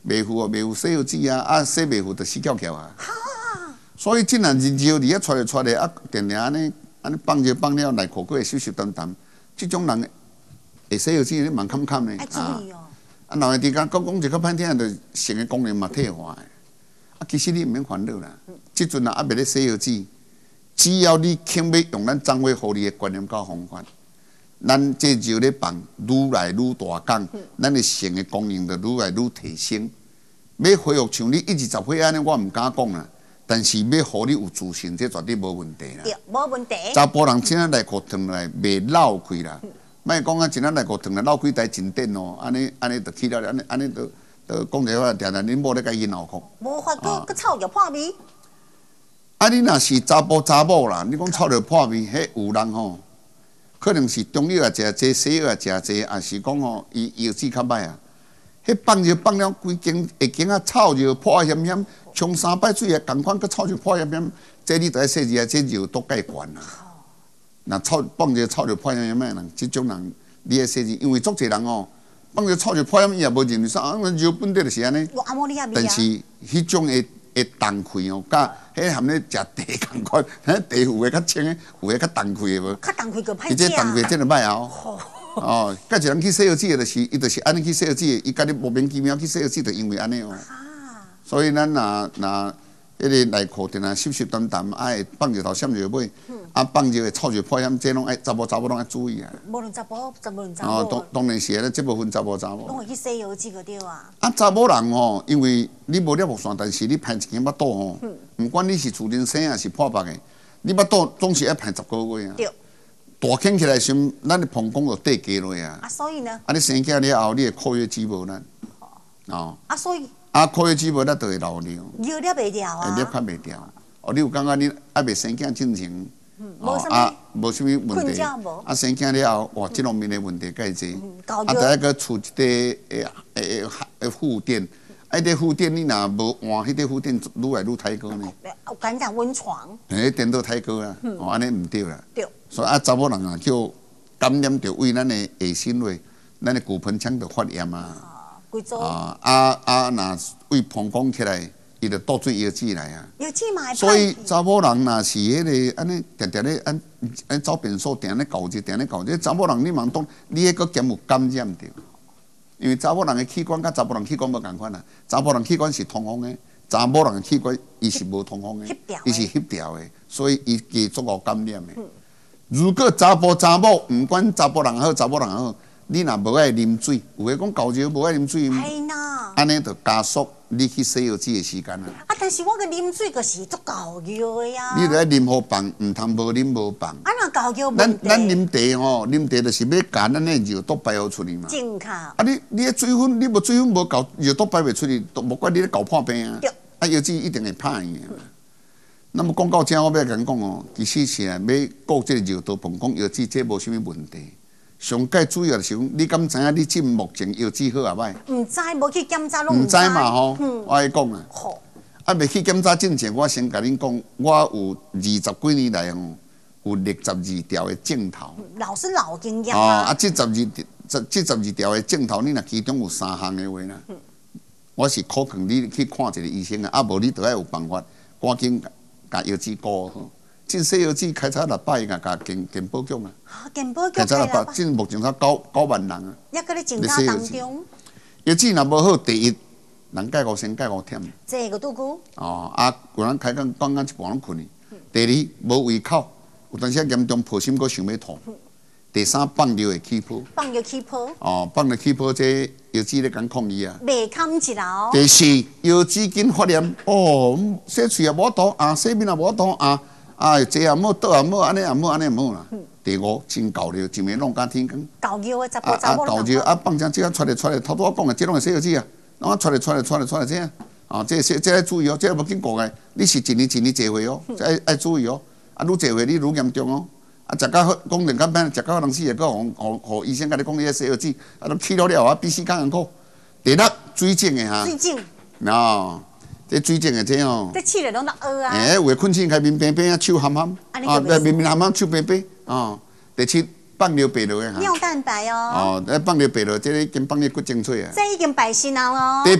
袂赴哦，袂赴洗药剂啊，啊洗袂赴就死翘翘啊。所以真啊，日招伫遐出来出来啊，定定安尼安尼放尿放了内裤，佫会湿湿澹澹，即种人会洗药剂，你蛮坎坎的啊。啊，然后伫讲讲讲一个歹听，就性的功能嘛退化的。啊，其实你毋免烦恼啦，即阵啊，还袂咧洗药剂，只要你肯要用咱掌握互你的观念甲方法，咱这就咧放愈来愈大讲，咱的性的功能就愈来愈提升。要恢复像你一二十岁安尼，我毋敢讲啦。但是要互你有自信，这绝对无问题啦。 对，无问题。 查甫人真仔内裤脱来袂老开啦，莫讲啊，真仔内裤脱来老开台真顶哦，安尼安尼就起了，安尼安尼就就讲一话，定定恁某咧甲伊闹哭。 无法度，佮臭着破味。 啊，你若是查甫查某啦，你讲臭着破味，迄有人吼，可能是中药也食济，西药也食济，也是讲吼，伊药剂较歹啊。迄放尿放了规间下间啊，臭着破险险。冲三摆水也共款，佮臭就破险险，这你着爱说一下，这就都介悬啦。那臭放着臭就破险险的人，这种人你爱说一，因为足侪人哦，放着臭就破险，伊也无认为啥，啊，尿本底就是安尼。但是迄种会会重开哦，甲迄含咧食茶共款，迄茶有诶较清诶，有诶较重开诶无。 较重开个歹食。 伊这重开真係歹哦。哦，甲一人去洗药剂就是，伊就是安尼去洗药剂，伊家己莫名其妙去洗药剂，就因为安尼哦。所以咱若若迄个内裤定啊湿湿澹澹，爱放尿头闪尿尾，啊放尿会臭就破险，这拢爱查某查某拢爱注意啊。 无论查甫，查无论查某。 哦，当当然是啊，这部分查甫查某。 拢会去洗药剂个对啊。 啊，查某人吼，因为你无了木线，但是你排一根巴肚吼，毋管你是自然生还是破腹的，你巴肚总是爱排十个月啊。对。大牵起来先，咱的膀胱就底加落啊。啊， 所以呢？ 啊，你生囝了后，你的括约肌无力。哦。 啊，所以。 啊，括约肌无力就会老尿。 尿了袂掉啊。 会尿较袂掉。哦，你有感觉你还袂生囝进前？ 无啥物。 啊，无啥物问题。啊，生囝了后，哇，这方面的问题介济。啊，第一个出一个诶诶诶护垫，啊，迄个护垫你若无换，迄个护垫愈来愈太高呢。 有感染温床。 诶，电到太高啊，哦，安尼毋对啦。 对。 所以啊，查某人啊，叫感染着胃咱的下纤维，咱的骨盆腔就发炎啊。啊啊啊！若胃膀胱起来，伊就倒水药剂来啊。 药剂嘛会。 所以查某人若是迄个安尼，定定咧安安走便所，定咧搞者，定咧搞者。查某人你茫当，你迄个兼有感染着，因为查某人的器官甲查某人器官无共款啊。查某人器官是通风的，查某人的器官伊是无通风的，伊是翕条的，所以伊加足够感染的。如果查甫查某，毋管查甫人好，查某人好。你若无爱啉水，有诶讲高潮无爱啉水，安尼就加速你去洗药剂诶时间啊。 啊，但是我个啉水个是足高尿诶呀。 你著爱啉好放，毋通无啉无放。 啊，若高尿咱咱啉茶吼，啉茶就是要甲咱诶尿毒排互出去嘛。 正确。 啊，你你诶水分，你无水分无够，尿毒排袂出去，都无怪你咧搞破病啊。啊，药剂一定会歹去。那么讲到这，我要甲你讲哦，其实是啊，要顾这个尿道膀胱药剂，这无啥物问题。上介主要就是讲，你敢知影你即目前药剂好啊歹？ 毋知，无去检查拢毋知嘛吼，我爱讲啊。好。啊，未去检查之前，我先甲恁讲，我有二十几年来吼，有六十二条的镜头。 老师老经验啊。哦，啊，这十二这这十二条的镜头，你若其中有三项的话啦，我是可劝你去看一个医生啊，啊无你着爱有办法，赶紧甲药剂顾好。进洗药剂开采六百，甲甲健健保局啊！ 健保局开采六百，进目前才九九万人啊！ 也搁咧检查当中。 药剂若无好，第一人介五先介五忝。 这个拄久。 哦，啊，有人开讲讲到一半拢困去。第二无胃口，有当时严重破心，阁想要吐。第三放尿会起泡。 放尿起泡。 哦，放尿起泡，这药剂咧讲抗议啊。 未堪一牢。 第四药剂经发炎，哦，洗喙也无吐啊，洗面也无吐啊。啊，这也冇，倒也冇，安尼也冇，安尼也冇啦。第五，真高尿，一暝弄甲天光。 高尿的查甫查某。 啊啊，高尿啊，放这这啊出来出来，头拄我讲的，这拢是洗药剂啊，拢出来出来出来出来这啊，啊，这这这要注意哦，这无紧过的，你是一年一年坐回哦，这爱爱注意哦，啊，愈坐回你愈严重哦，啊，食到好，讲两工班，食到人死也个，互互互医生甲你讲，你迄洗药剂，啊，都起了了啊，比死更难苦。第六，水肿的哈。 水肿。 喏。这水肿的这哦， 这气了拢落蚵啊！ 哎，有诶困醒开面白白啊，手含含，啊，面面含含，手白白，哦。第七，放尿白落的哈。 尿蛋白哦。 哦，哎，放尿白落，这个已经放尿骨精髓啊。 这已经白心了咯。 第八，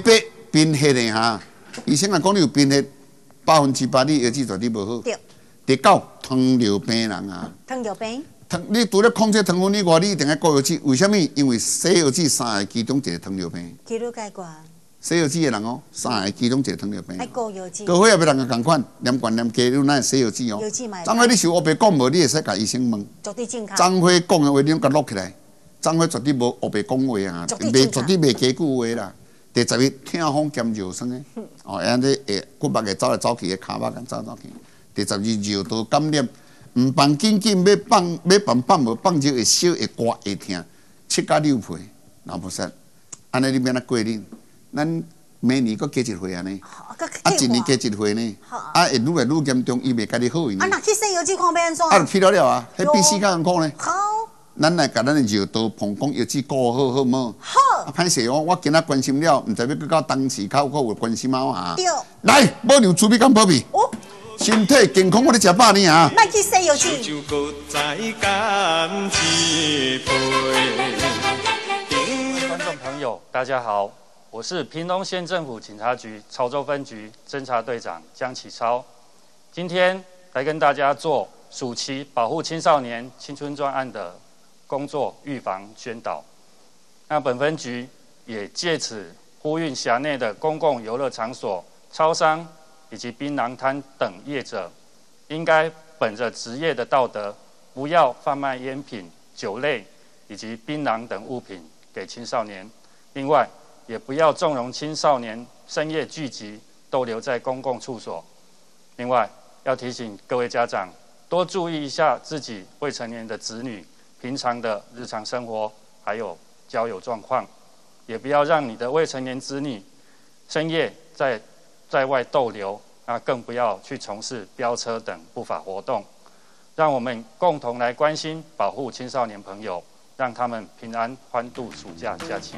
贫血的哈，医生啊讲你有贫血，百分之百你腰子绝对无好。对。得到糖尿病人啊。 糖尿病。 糖，你除了控制糖分以外，你一定要顾腰子。为什么？因为洗腰子三个其中一个糖尿病。 记录解决。 洗腰子的人哦，三个其中一个糖尿病。 爱顾腰子。 高血压的人也同款，黏管黏加，你哪会洗腰子哦？腰子嘛。张辉，你是黑白讲无？你会使甲医生问。 绝对正确。 张辉讲的话，你甲录起来。张辉绝对无黑白讲话啊，袂绝对袂加句话啦。第十日痛风兼尿酸的，哦，安尼会骨肉会走来走去，个骹肉个走走去。第十日尿道感染。唔放紧紧，要放要放放无放就会烧会刮会痛，七加六倍，那不是？安尼你免那过恁，咱明年搁加一回安尼，啊一年加一回呢，啊会愈来愈严重，伊袂家己好伊。 啊，那去洗腰子看要安怎？ 啊，去了了啊，迄比死较艰苦呢。 好。 咱来甲咱的尿道、膀胱、腰子顾好好冇？好。啊，歹势哦，我今仔关心了，毋知要搁到当时口，我有关心猫啊。对。来，保养猪皮敢保庇？哦。身体健康，我咧食饱呢啊！ 咱去洗腰子。 观众朋友，大家好，我是屏东县政府警察局潮州分局侦查队长江启超，今天来跟大家做暑期保护青少年青春专案的工作预防宣导。那本分局也借此呼吁辖内的公共游乐场所、超商以及槟榔摊等业者，应该本着职业的道德，不要贩卖烟品、酒类以及槟榔等物品给青少年。另外，也不要纵容青少年深夜聚集，逗留在公共处所。另外，要提醒各位家长，多注意一下自己未成年的子女平常的日常生活，还有交友状况，也不要让你的未成年子女深夜在在外逗留，那更不要去从事飙车等不法活动。让我们共同来关心、保护青少年朋友，让他们平安欢度暑假假期。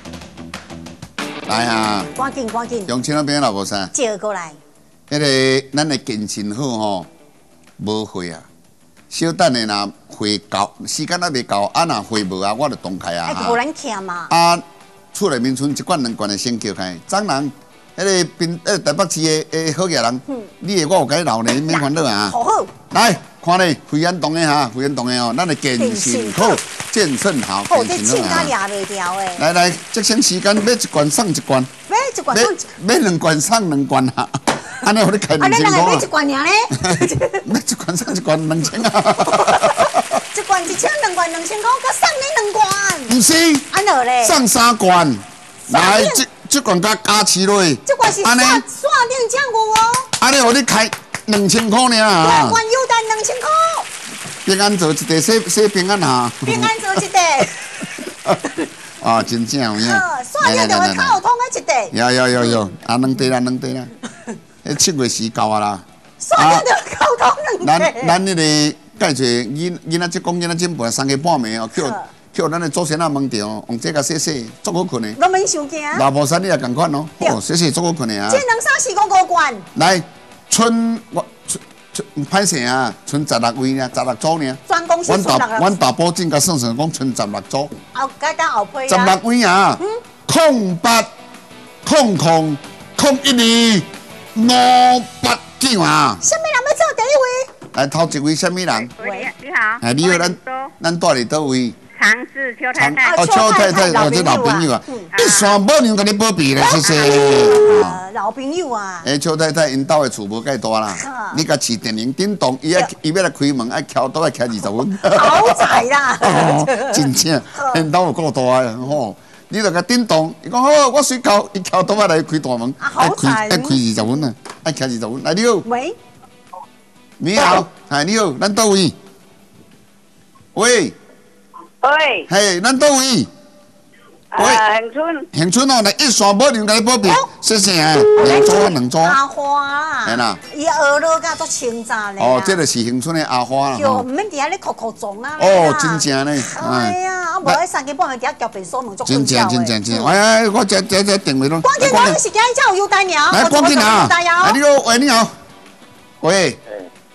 来啊！ 赶紧赶紧！ 用钱那边老婆啥？ 借过来。 迄个咱的健身好吼，无会啊。小等的若会到，时间还未到，啊若会无啊，我就动开啊。 哎，无人徛嘛。 啊，厝内面剩一罐两罐的先叫开，张人。迄个滨，迄台北市的诶好野人，你的我有甲你留呢，免烦恼啊。好好。来，看咧，惠安堂的哈，惠安堂的哦，咱的健身好，健身好，健身好啊。俩袂掉诶。来来，这省时间，买一罐送一罐。 买一罐送。 买两罐送两罐啊。安尼我你开两千块。啊，你买一罐尔咧？买一罐送一罐两千啊。 一罐一千，两罐两千块，佮送你两罐。 唔是。 安怎咧？ 送三罐。来，这。这罐加加起落， 这罐是刷刷定酱骨哦。 安尼，互你开两千块尔啊！ 两罐优单两千块。 平安做一袋，洗洗平安哈。 平安做一袋。 啊，真正有影。 刷定就会较好通的一袋。 有有有有，啊，两袋啦，两袋啦。迄七月时到啊啦。 刷定就较好通两袋。 咱咱迄个介绍囡囡仔，即讲囡仔进步三更半暝哦，叫。叫咱的祖先啊问着哦，用这个洗洗，足好困的。 我免想惊。 老婆衫你也共款哦，哦，洗洗足好困的啊。 这两衫是五五罐。 来，剩我剩剩唔歹势啊，剩十六位呢，十六组呢。 专公司剩六个。 阮大保证甲算算讲剩十六组。 后加加后配啊。 十六位啊，空八空空空一二五八九啊。 什么人要做第一位？ 来头一位什么人？ 喂，你好。 哎，你好，咱咱住伫倒位？ 常是邱太太， 哦，邱太太，我这老朋友啊，一双母娘甲你保庇咧，谢谢。 老朋友啊。 诶，邱太太因兜的厝无介大啦，你甲市电铃叮咚，伊要伊要来开门，爱敲倒爱敲二十分。 好彩啦！ 真正，因兜有够大的吼，你著甲叮咚，伊讲好，我睡觉，伊敲倒爱来开大门，爱开爱开二十分啊，爱敲二十分。来，你好。 喂。 你好，哎，你好，咱倒位？喂。 喂， 嘿，咱倒位？ 喂，恒春。 恒春哦，来一双母娘甲你保庇，谢谢啊，两组两组。 阿花啊， 系啦。 伊学落甲足清早咧。 哦，这就是恒春的阿花啦。 就唔免伫遐咧哭哭撞啊。 哦，真正咧。 哎呀，啊无迄三更半暝伫遐交便所门足真正真正真，哎，我这这这定位咯。 关键我是今日才有优单鸟。 来，关键啊！来，你好，喂，你好。喂。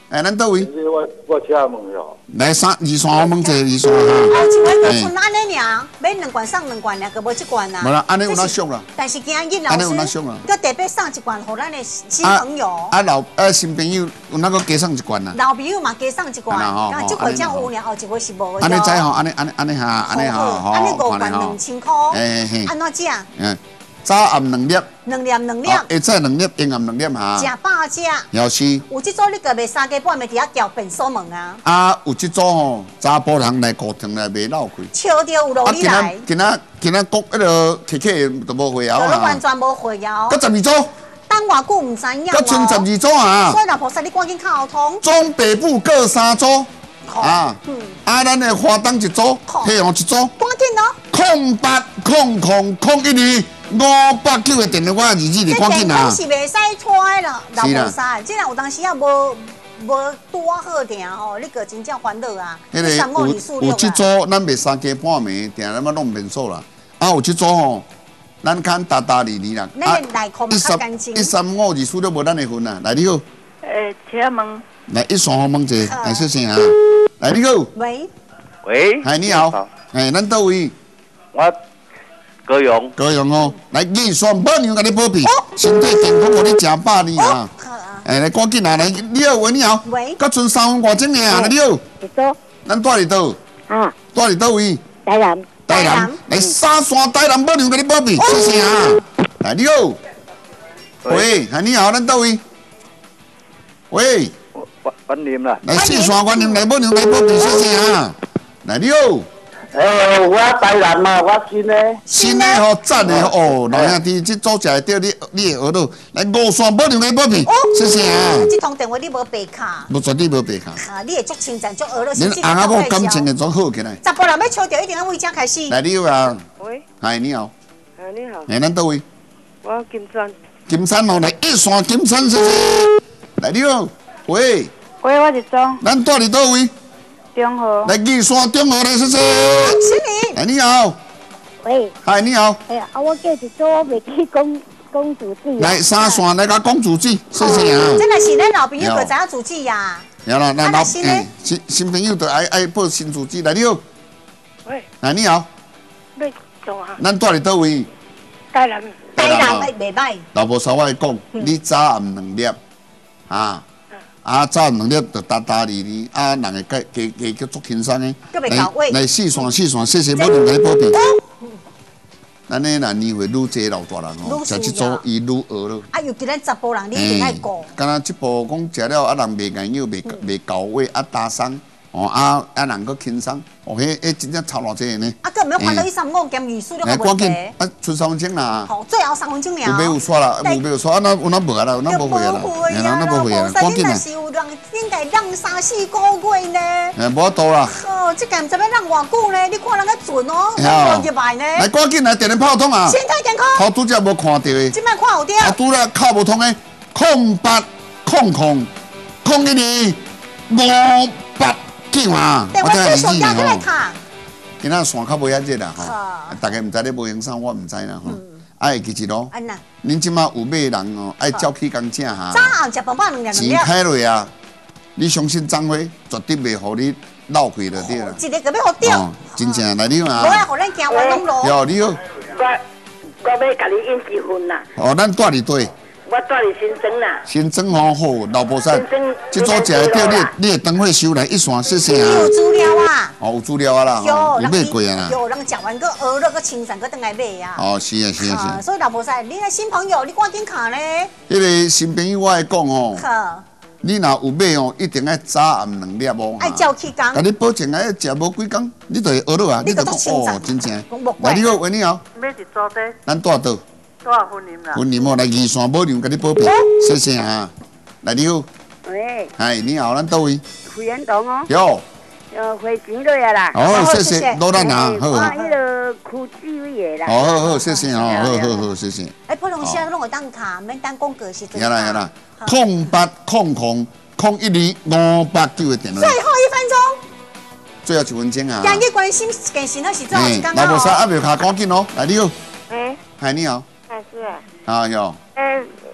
哎，咱倒位？ 我我请问哟。 来三二三，我问者二三哈。 哦，一位就剩安尼尔，买两罐送两罐尔，个无一罐啊。 无啦，安尼有哪俗啦？ 但是今日老师，佮特别送一罐，互咱的新朋友。 啊老啊新朋友有哪个加送一罐啊？ 老朋友嘛加送一罐，啊，这回才有尔，后一回是无的。 安尼知吼，安尼安尼安尼哈，安尼哈， 好，安尼五罐两千块。嘿嘿，安怎食？ 嗯。早暗两粒， 两粒两粒， 下早两粒，中暗两粒哈。 食饱食。 要是。 有这组你个卖三更半暝伫遐叫便所门啊？ 啊，有这组吼，查甫人来古亭来卖闹开。 笑着有路你来。 今仔今仔国迄个客客都无会晓啊。 完全无会晓。 搁十二组。 等偌久唔知影。 搁剩十二组啊。 所以老婆说你赶紧靠后通。 中北部各三组。啊。嗯。啊，咱的花东一组，黑龙一组。 赶紧哦。空八空空空一二。五百九的电话，二字你赶紧啊！ 是袂使拖啦，老无使。既然有当时啊无无多好听吼，你个真正烦恼啊。 迄个有有这组，咱卖三更半暝，定咱要弄便所啦。啊，有这组吼，咱看大大哩哩啦。 啊，一三一三五二四都无咱的份啊。来你好。 诶，请问。 来一三好问者，来说声啊。来你好。 喂。喂。 嗨，你好。哎，咱倒位？ 我。高阳， 高阳哦，来二双保养给你保庇，身体健康，互你食饱呢啊！哎，来赶紧啊！来，你好，喂，你好， 喂， 佮剩三分外钟呢啊！你好， 几多？ 咱住伫倒？ 啊， 住伫倒位？ 台南， 台南，来三双台南保养给你保庇，谢谢啊！来，你好，喂，嗨，你好，咱倒位？喂， 观念啦， 来四双观念来保养给你保庇，谢谢啊！来，你好。 诶，我台南嘛，我新诶。 新诶吼，赞诶哦，老兄弟，这组起来对你你的耳朵来五双保养来保庇，谢谢啊。 这通电话你无白卡？ 无绝对无白卡。 哈，你会足称赞足耳朵。 恁翁仔某感情会足好起来。 查甫人要笑着，一定要为家开始。 来，你好啊。 喂。 嗨，你好。 哎，你好。 哎，咱倒位？ 我金山。 金山哦，来一双金山，谢谢。来，你好。喂。 喂，我是钟。 咱住伫倒位？ 中和。 来二山中和来，谢谢。 是你。 哎，你好。 喂。 嗨，你好。 哎呀，啊，我叫一组，我袂记公公主记。 来三线来甲公主记，谢谢啊。 真的是咱老朋友个知影主记呀。 有啦，咱老哎新新朋友就爱爱报新主记。来，你好。 喂。 来，你好。 你中啊？ 咱住伫倒位？ 台南。 台南袂歹。 老婆稍微讲，你早暗两粒，啊。啊，早两粒就打打哩哩，啊，人会加加加叫足轻松的。来来四线四线，谢谢保重，给你保庇。咱呢若年岁愈济老大人吼，食即组伊愈学咯。 啊，尤其咱查甫人，你一定爱顾。 敢若即部讲食了，啊人袂眼药，袂袂到位，啊打伤，哦啊啊人佫轻松，哦迄迄真正差偌济呢。 啊，佫毋要看到一三五减二四了个问题。 啊，剩三分钟啦。 好，最后三分钟了。 有买有刷啦，有买有刷，啊那有那无啊啦，有那无会啊啦，哎啦，那无会啊，赶紧啦。 是有人应该让三四个月呢。 哎，无法度啦。 哦，这个毋知要让偌久呢？你看人个准哦，无入来呢。 来，赶紧来，电电炮通啊！ 身体健康。 头拄则无看到的。 即摆看有着。 啊，拄了靠无通的，空八空空空一二五八九啊！ 我再上交过来看。 今仔线较无遐热啦吼，大家毋知咧无用啥，我毋知啦吼。爱其实咯，恁即马有买人哦，爱照起工正哈。 早暗食饭饱两两钱开落啊，你相信张辉绝对袂互你闹亏了对啦。 一个个要互掉。 真正来你啊。 无爱互咱行完拢路。 哟，你好。 我我要甲你印一份啦。 哦，咱住伫对。 我住伫新庄啦。 新庄吼好，老婆山。这组食会着你，你会等会收来一线，谢谢啊。 有资料啊。 哦，有资料啊啦。有，有买过啊啦。 有，人食完个鹅肉个清散个等来买啊。 哦，是啊，是啊，是。 所以老婆山，你那新朋友，你赶紧看咧。 迄个新朋友，我爱讲哦。好。你若有买哦，一定爱早暗两粒哦。 爱照起工。 但你保证爱食无几工，你就会学落啊。 你就讲哦，真正。来，你好，喂，你好。 买一组的。 咱住倒。 多少分林啦？ 分林哦，来二线保养，给你保庇，谢谢啊。来，你好。 喂。 嗨，你好，咱倒位？ 惠源堂哦。 有。 呃，汇钱落啊啦。 哦，谢谢，罗兰啊，好。 我迄个区纪委的啦。 哦，好好，谢谢哦，好好好，谢谢。 哎，普通车拢会当卡，免当公个时阵。 有啦有啦，空八空空空一二五八九的电话。 最后一分钟。 最后一分钟啊。 今日关心更新那是最后一刚刚哦。那无啥，阿未卡赶紧哦，来你好。 哎。 嗨，你好。 还是啊。 啊有。 哎，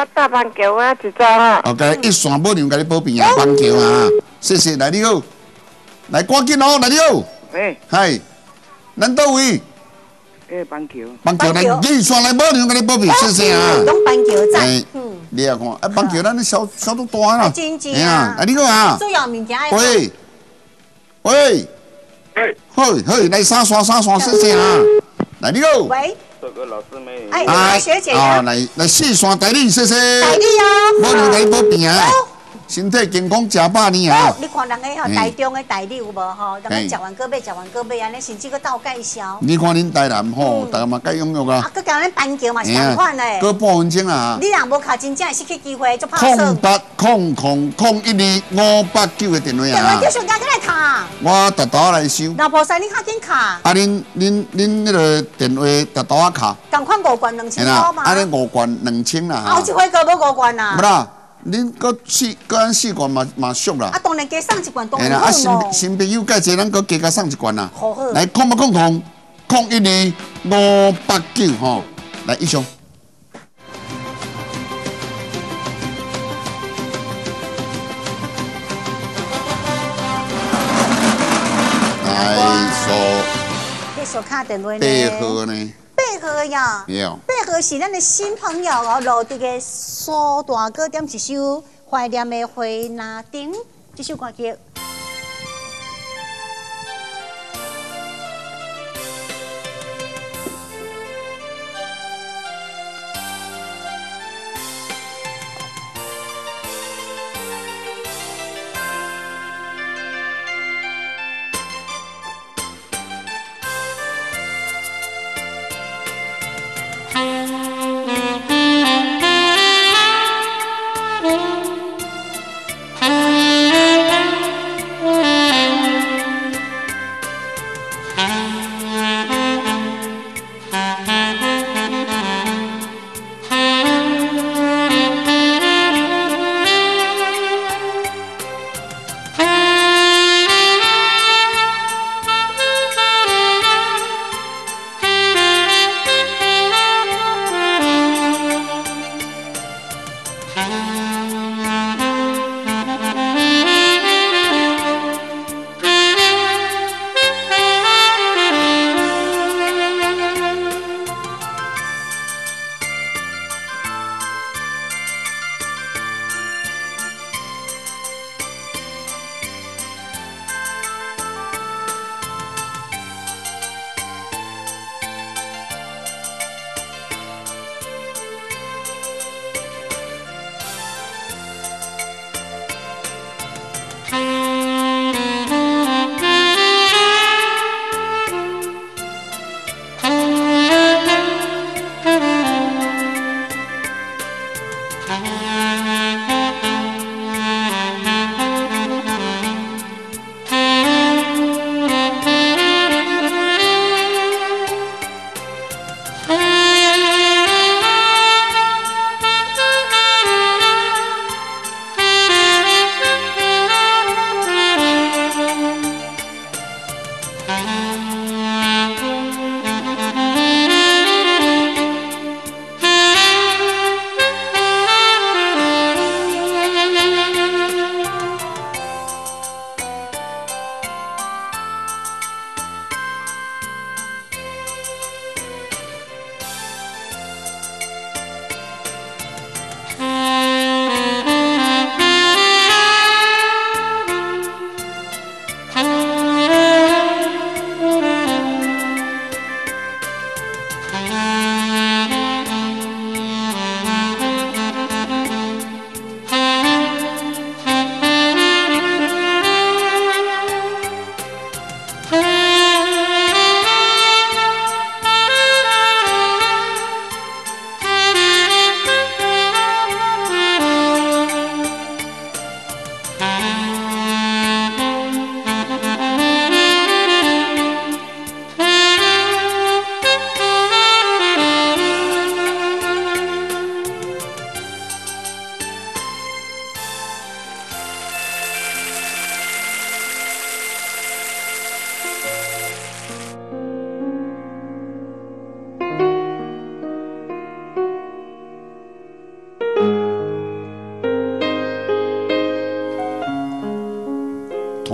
八大棒球啊，一张啊。 OK， 一线母娘给你保庇啊，棒球啊，谢谢，来你好，来赶紧哦，来你好。 喂。 嗨，咱倒位？ 诶，棒球。 棒球来，你线来母娘给你保庇，谢谢啊。 讲棒球仔。 嗯。你也看，啊，棒球咱小小都大啦。 真真啊。 来你好啊。 主要物件。 喂。喂。 喂。 好，好，来三线三线，谢谢啊。来你好。 喂。 这个老师没。 哎，学姐啊，来来四线代理，谢谢。 代理哦。 母娘给你保庇啊。身体健康，食饱呢啊！ 你看人个吼，台中的代理有无吼？人个食完个买，食完个买安尼，甚至个倒介绍。 你看恁台南吼，大家嘛介踊跃啊！ 啊，佮教咱板桥嘛是同款嘞。 过半分钟啊！ 你若无考真正失去机会，就怕空八空空空一二五八九的电话啊！ 电话叫上家过来卡。 我特倒来收。 老婆婿，你较紧卡。 啊，恁恁恁迄个电话特倒啊卡。 共款五罐两千块嘛。 安尼五罐两千啦。 啊，有一回个要五罐啦。 不啦。恁搁四搁按四罐嘛嘛俗啦。 啊，当然加送一罐当然好咯。 啊，新新朋友介济，咱搁加加送一罐啦。 好好。 来，空八空空空一二五八九吼，来以上。来说。 继续卡电话呢。 八号呢？ 八号呀。八号是咱的新朋友哦，落地的苏大哥点一首怀念的回那丁这首歌曲。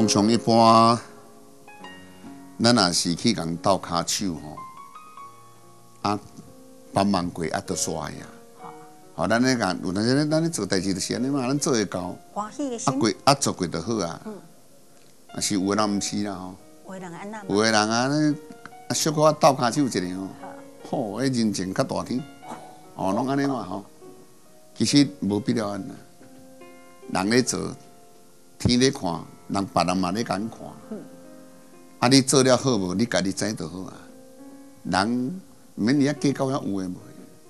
通常一般，咱若是去共斗骹手吼，啊，帮忙过啊，都煞呀。吼，咱咧讲，有阵时咱咧做代志就是安尼嘛，咱做会到。 欢喜的啊心。 过啊做过就好啊。嗯。啊是有诶人毋是啦吼。 有诶人安那。 有诶人啊，咧啊小可斗骹手一下吼，吼，迄人情较大天，哦，拢安尼嘛吼。其实无必要安那。人咧做，天咧看，人别人嘛咧甲看。嗯。啊，你做了好无？你家己知就好啊。人免你遐计较遐有诶无？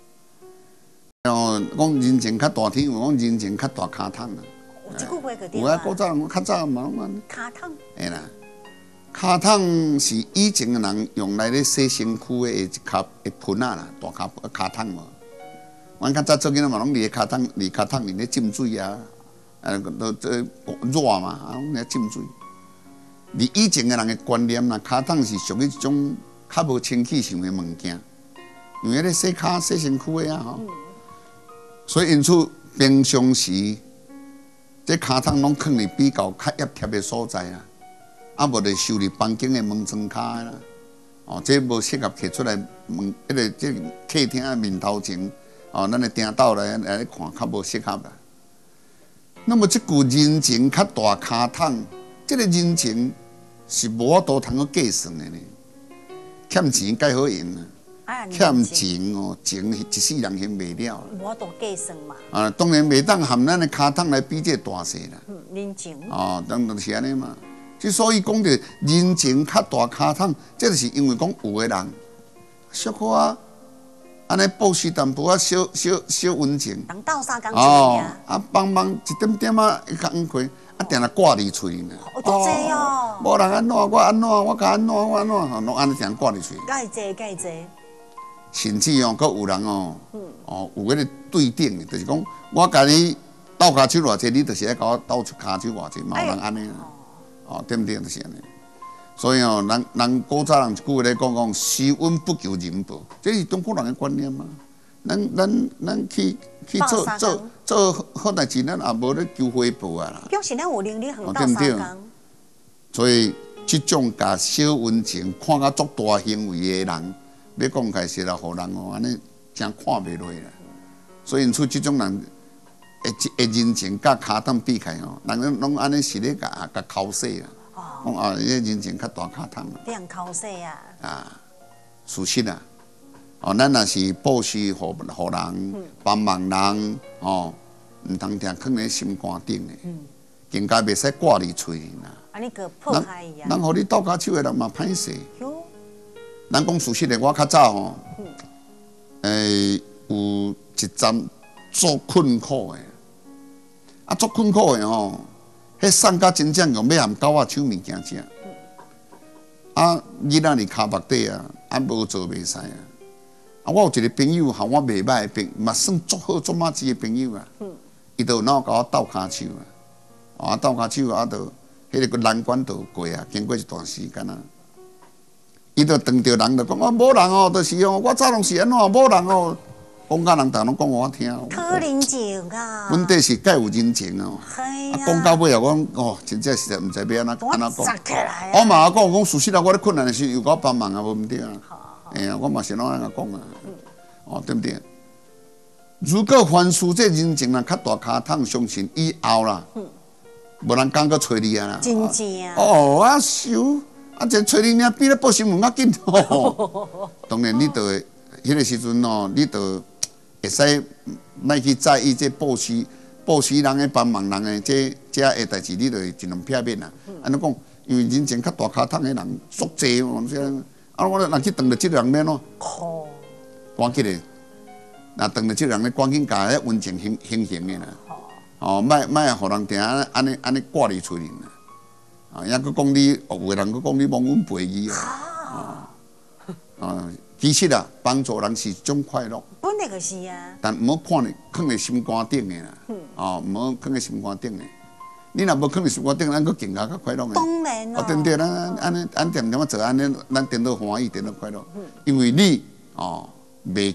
哦，讲人情较大天，有讲人情较大骹桶啊。 有即句话个对有啊，古早人较早嘛拢安尼。 骹桶。 嘿啦，骹桶是以前诶人用来咧洗身躯诶一骹一盆啊啦，大骹骹桶无。阮较早做囡仔嘛，拢伫骹桶，伫骹桶里咧浸水啊，啊，都这热嘛，啊，拢咧浸水。而以前诶人诶观念啦，骹桶是属于一种较无清气性诶物件，因为咧洗骹洗身躯诶啊吼。嗯，所以因此平常时，这骹桶拢放伫比较较压贴的所在啊，啊无就收伫房间的门窗骹啦。哦，这无适合摕出来门，迄个这客厅的面头前，哦，咱的顶斗来来看，较无适合啦。那么这句人情较大骹桶，这个人情是无法度通去计算的呢，欠钱介好用啊。欠情哦，情一世人还袂了。 无法度计算嘛。 啊，当然袂当含咱的骹桶来比这大小啦。 嗯，人情。 哦，当然是安尼嘛。之所以讲着人情较大骹桶，这就是因为讲有个人小可啊，安尼报时淡薄啊，小小小温情。 人斗相共哦，啊帮忙一点点啊，一工开，啊定来挂伫喙呢。 哦，多济哦。 无人安怎，我安怎，我甲安怎，我安怎，拢安尼定挂伫喙。 介济介济。 甚至哦，阁有人哦，哦有迄个对顶的，就是讲我甲你斗骹手偌济，你就是爱甲我斗出骹手偌济，嘛有人安尼啊，哦对不对？就是安尼。所以哦，人人古早人一句话咧讲讲，施恩不求人报，这是中国人的观念嘛。咱咱咱去去做做做好代志，咱也无咧求回报啊啦。 表示咱有能力行斗相共。 所以这种甲小温情看甲足大行为的人。要讲开实啦，互人哦，安尼真看袂落啦。所以因此，即种人会会人情甲骹桶比起哦，人拢安尼是咧甲甲考试啦。哦。讲啊，迄人情较大骹桶啦。 变考试啊。啊， 事实啊，哦，咱若是布施互互人，帮忙人，哦，毋通定放咧心肝顶诶。嗯。更加袂使挂伫喙啦。安尼个破坏伊啊。人互你斗骹手诶人嘛歹势。咱讲事实的，我较早吼，诶、嗯，有一站足困苦的，啊，足困苦的吼，迄送甲真正用要含狗仔手物件食，啊，囡仔伫骹目底啊，啊，无做袂使啊，啊，我有一个朋友，和我袂歹的朋，嘛算足好足马子的朋友啊，伊就哪甲我斗骹手啊，啊，斗骹手啊，就迄个难关就过啊，经过一段时间啊。伊就当着人就讲啊，无人哦，就是哦，我早拢是安怎，无人哦，讲甲人逐拢讲互我听。 讨人情啊！ 问题是介有人情哦。啊，讲到尾啊，我讲哦，真正实在毋知要安怎安怎讲。我嘛讲讲事实啊，我咧困难的时候有甲我帮忙啊，无毋对啊。哎呀，我嘛是拢安尼讲啊。哦，对不对？如果凡事这人情啊，较大骹桶，相信以后啦，无人敢搁找你啊啦。 真正。 哦，我收。啊！就找你俩比咧报新闻较紧哦。当然，你着会迄个时阵哦，你着会使莫去在意这报时报时人诶帮忙人诶这这诶代志，你着会尽量避免啦。安尼讲，因为人情较大骹桶诶人足济哦，啊，我若去当着即个人免咯，赶紧诶，若当着即个人咧，赶紧甲迄温情形形成诶啦。哦，莫莫互人定安安尼安尼挂伫厝里啦。啊，抑佫讲你，有个人佫讲你忘恩背义啊！啊，其实啊，帮助人是一种快乐。 本来就是啊。 但毋好看咧，放伫心肝顶诶啦。哦，毋好放伫心肝顶诶。你若无放伫心肝顶，咱佫更加较快乐诶。 当然哦。对对，咱安尼，咱点点仔做安尼，咱点到欢喜，点到快乐。因为你哦，袂去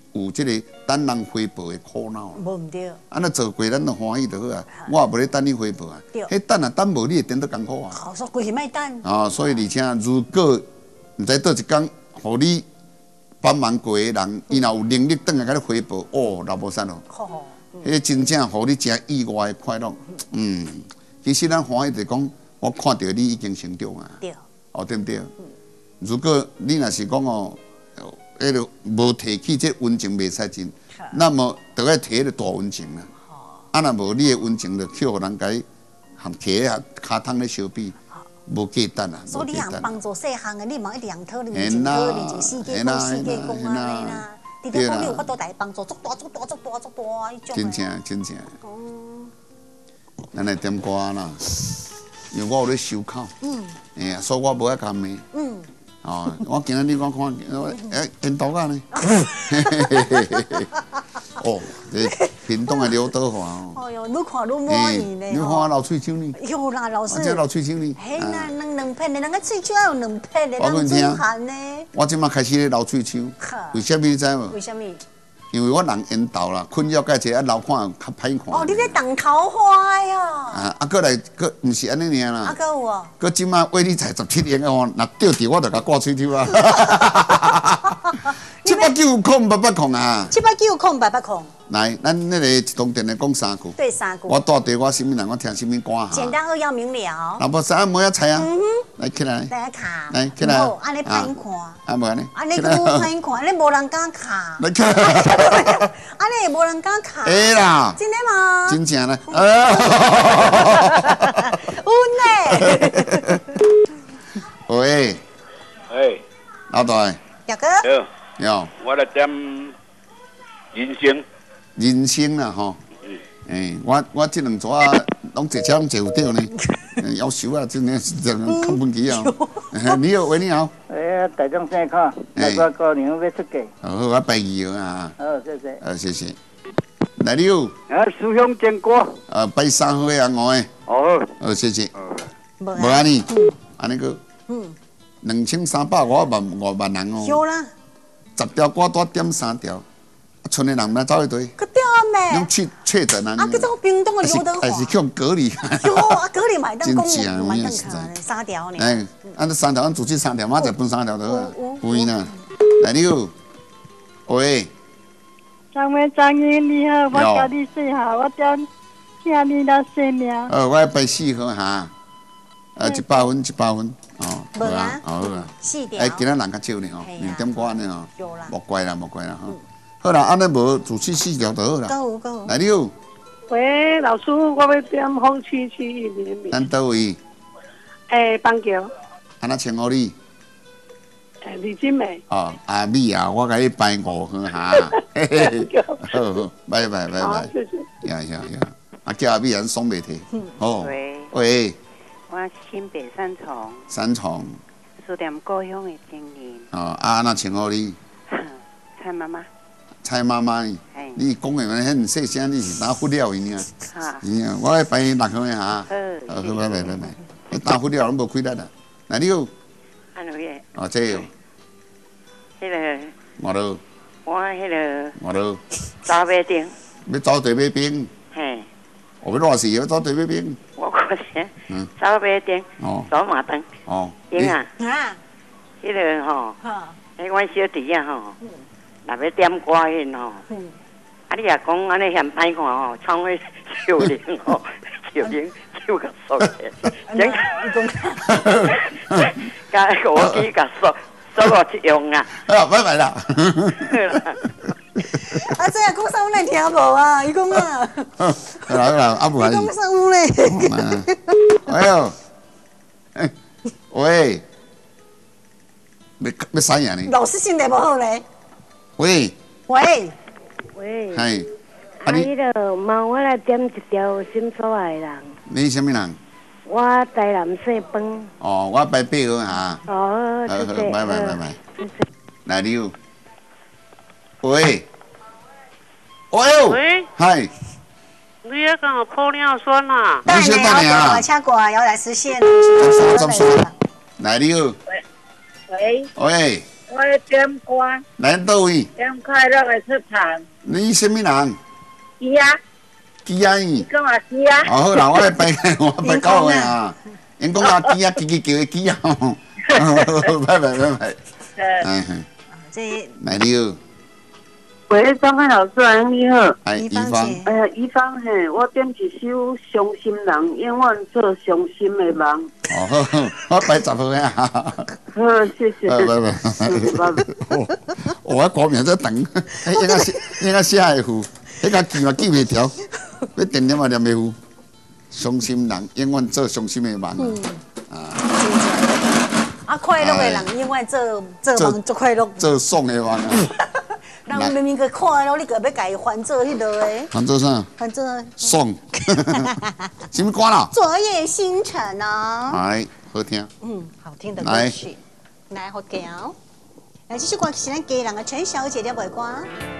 有这个等人回报的苦恼。 无唔对。 安尼做过，咱就欢喜就好啊。我也无咧等你回报啊。 对。 迄等啊，等无你会等得艰苦啊。 好，说规是卖等。 啊，所以而且如果毋知倒一天，互你帮忙过的人，伊若有能力转来甲你回报，哦，老无善哦。 好。 迄真正互你真意外的快乐。嗯，其实咱欢喜就讲，我看到你已经成长啊。 对。 哦，对不对？如果你若是讲哦，迄个无提起这温情袂使尽，那么就要提个大温情啦。啊，若无你的温情，就去互人家含摕个骹桶咧相比，无价值啊。 所以你通帮助细项的，你嘛一定讨论一讨论一世界公世界公安尼啦。伫咧讲你有法度大帮助，足大足大足大足大迄种。 真正真正。哦。咱来点歌啦，因为我有咧收口。嗯。哎呀，所以我无爱干咩。嗯。哦，我今仔日我看，哎，烟头啊呢？哦，这屏东的刘德华哦。 哎呦，愈看愈满意呢。 你看我老喙鬚呢？ 有啦，老师。 这老喙鬚呢？ 嘿啦，两两片的，人个喙鬚还有两片的，人中寒呢。 我即马开始咧老喙鬚，为什么你知无？ 为什么？ 因为我人缘投啦，困扰介济，啊老看较歹看。 哦，你咧挡桃花呀？ 啊，啊，过来，过毋是安尼尔啦。 啊，搁有哦。 搁即马为你才十七年哦，若钓着我就甲挂喙鬚啊。七八九空八八空啊！ 七八九空八八空。 来，咱那个一通电来讲三句。 对，三句。 我带对我什么人，我听什么歌哈。 简单扼要明了。 那不啥没要猜啊？来起来。 来卡。 来起来。 好，安尼歹看。 啊，无安尼。 安尼佫歹看，安尼无人敢卡。 来起来。 安尼也无人敢卡。 会啦。 真的吗？ 真正啦。 有呢。 喂。 哎。 老大。 大哥。 有。 我来点人生。 人生啦吼，诶，我我这两撮拢直接拢坐有着呢，夭寿啊，真正是真看不起啊。你好，喂，你好。 哎，大众健康，那个过年要出嫁。 好，我拜二啊。 好，谢谢。 呃，谢谢。来你好。 啊，思乡经过。 呃，拜三好啊，我诶。 哦。 好，谢谢。无安尼，安尼个。嗯。两千三百五万五万人哦。 有啦。 十条歌多点三条。村的人们走一堆， 可屌咩？ 用确确诊啊！ 啊，佮种冰冻的刘德华， 还是去隔离。 哟，啊，隔离买当公务，买当卡三条呢。 哎，按这三条，按主持三条，马就分三条就好啊。有影啦，来你好，喂。 张妹张英你好，我甲你说哈，我点听你那声名。 呃，我拜四号哈，呃，一百分一百分，哦， 好啊， 好啊。 四条。 哎，今仔人较少呢吼，两点歌呢吼， 有啦， 莫怪啦，莫怪啦吼。好啦，安尼无主持四条就好啦。 够够。 来你好。 喂，老师，我要点风区区域联名。 咱倒位？ 诶，邦桥。 安那称呼你？ 诶，李金美。 哦，阿美啊，我甲你拜五号哈。嘿嘿。好好，拜拜拜拜。 谢谢。 呀呀呀！啊，叫阿美人送袂提。 哦。喂。 喂。 我新北三重。 三重。 书店故乡的经营。 哦，啊，那称呼你？ 蔡妈妈。 蔡妈妈，你讲的那很细声，你是打忽了伊呢？ 哈。 嗯，我来拜六号的哈。 好。 好，拜拜拜拜。你打忽了拢无开力啦。来你好。 安怎个？ 哦，这个。 迄个。 我都。 我迄个。 我都。 走马灯。 要走地马冰。 嘿。 我要偌时要走地马冰？ 我看见。嗯。走马灯。哦。走马灯。 哦。 英啊。啊。迄个吼。哈。迄阮小弟啊吼。若要点歌迄吼，啊你也讲安尼嫌歹看吼，创迄笑脸吼，笑脸手甲缩起，整甲我去甲缩缩落一样啊。 好，拜拜啦。 啊，这样讲啥我来听无啊？伊讲啊。 好啦好啦，啊不然。 伊讲啥有咧？ 哎呦，喂，要要啥样呢？ 老师身体无好咧。 喂， 喂，喂， 系， 啊你个妈，我来点一条新所来的人。 你什么人？ 我台南细饭。 哦，我拜八号哈。 哦， 好好，拜拜拜拜。来你好。喂，哎呦， 喂， 嗨， 你也跟我泡尿酸啦？ 你先等你啊。 请过来，要来实现。 怎么说？来你好。 喂。 喂。 我点歌。 来倒位？ 点快乐的出场。 你什么人？ 鸡啊。 鸡啊伊。 你讲啊鸡啊。 哦好啦，我来拜我拜到位啊。因讲啊鸡啊，叽叽叫的鸡啊。拜拜拜拜。嗯。这。来你好。 喂，张汉老师啊，你好。 哎，怡芳。 哎呀，怡芳嘿，我点一首《伤心人》，永远做伤心的梦。 哦好，我拜十分啊。 好，谢谢。拜拜拜拜。 哦，我歌名在等，应该应该写会赴，迄个记嘛记袂条，要点念嘛念袂赴。伤心人永远做伤心的梦。嗯。啊。 啊，快乐的人永远做做梦做快乐。 做爽的梦啊。 人明明个看咯，你个要家己翻做迄落诶。 翻做啥？ 翻做爽。什么歌啦？ 昨夜星辰啊。 哎，好听。 嗯，好听的歌曲。来，好听。来，这首歌是咱家人的陈小姐的背歌。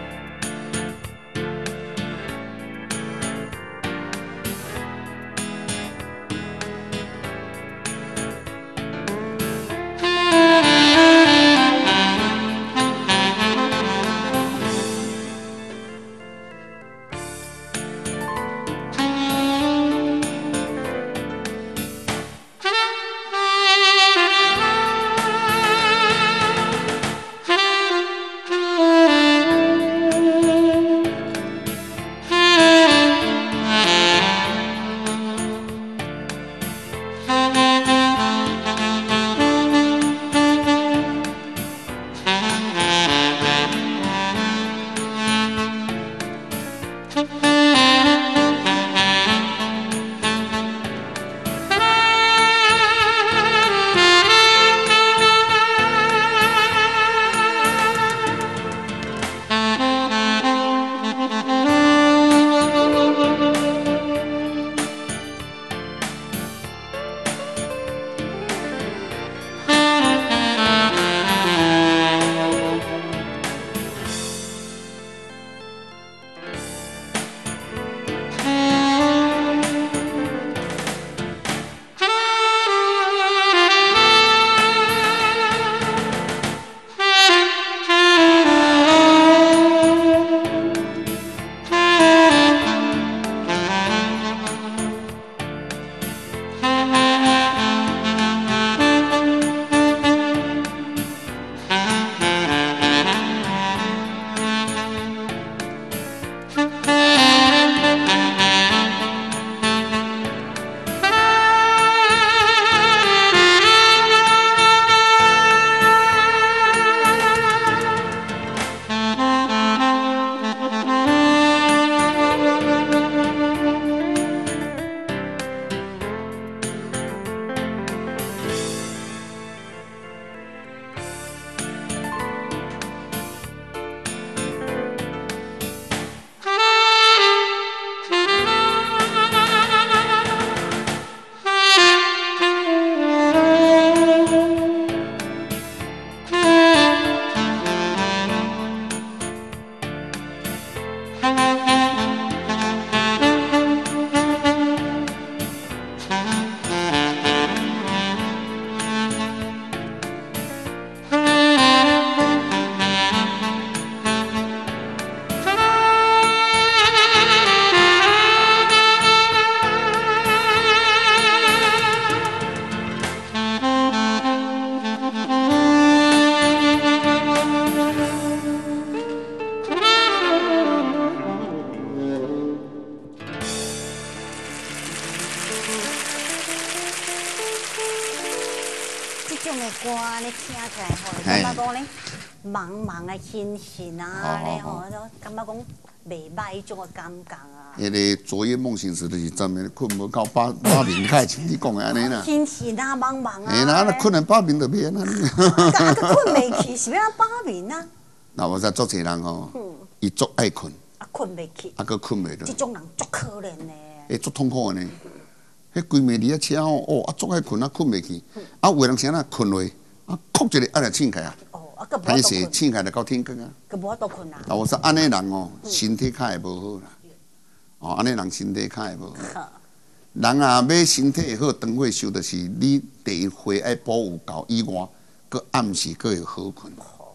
歌咧听起来吼，感觉讲咧茫茫的心情啊，咧吼，感觉讲袂歹迄种的感觉啊。 迄个昨夜梦醒时就是专门困无到八八点开像你讲的安尼啦。 心情啊，茫茫啊。 哎，那那困到八点就袂安尼。 啊，个困袂去，是要八点啊？ 那我在做一人吼，伊足爱困， 啊困袂去， 啊个困袂着。 这种人足可怜的。 会足痛苦的呢。迄规暝伫遐车吼，哦，啊足爱困啊，困袂去。啊，有的人啥呐困落，啊，哭一下啊就醒起啊。 哦，啊个无歹势醒起来到天光啊。 个无多困啊。 啊，我说安尼人哦，身体较会无好啦。哦，安尼人身体较会无好。人啊，要身体会好，长岁寿，就是你第一岁爱补有够以外，佮暗时佮会好困。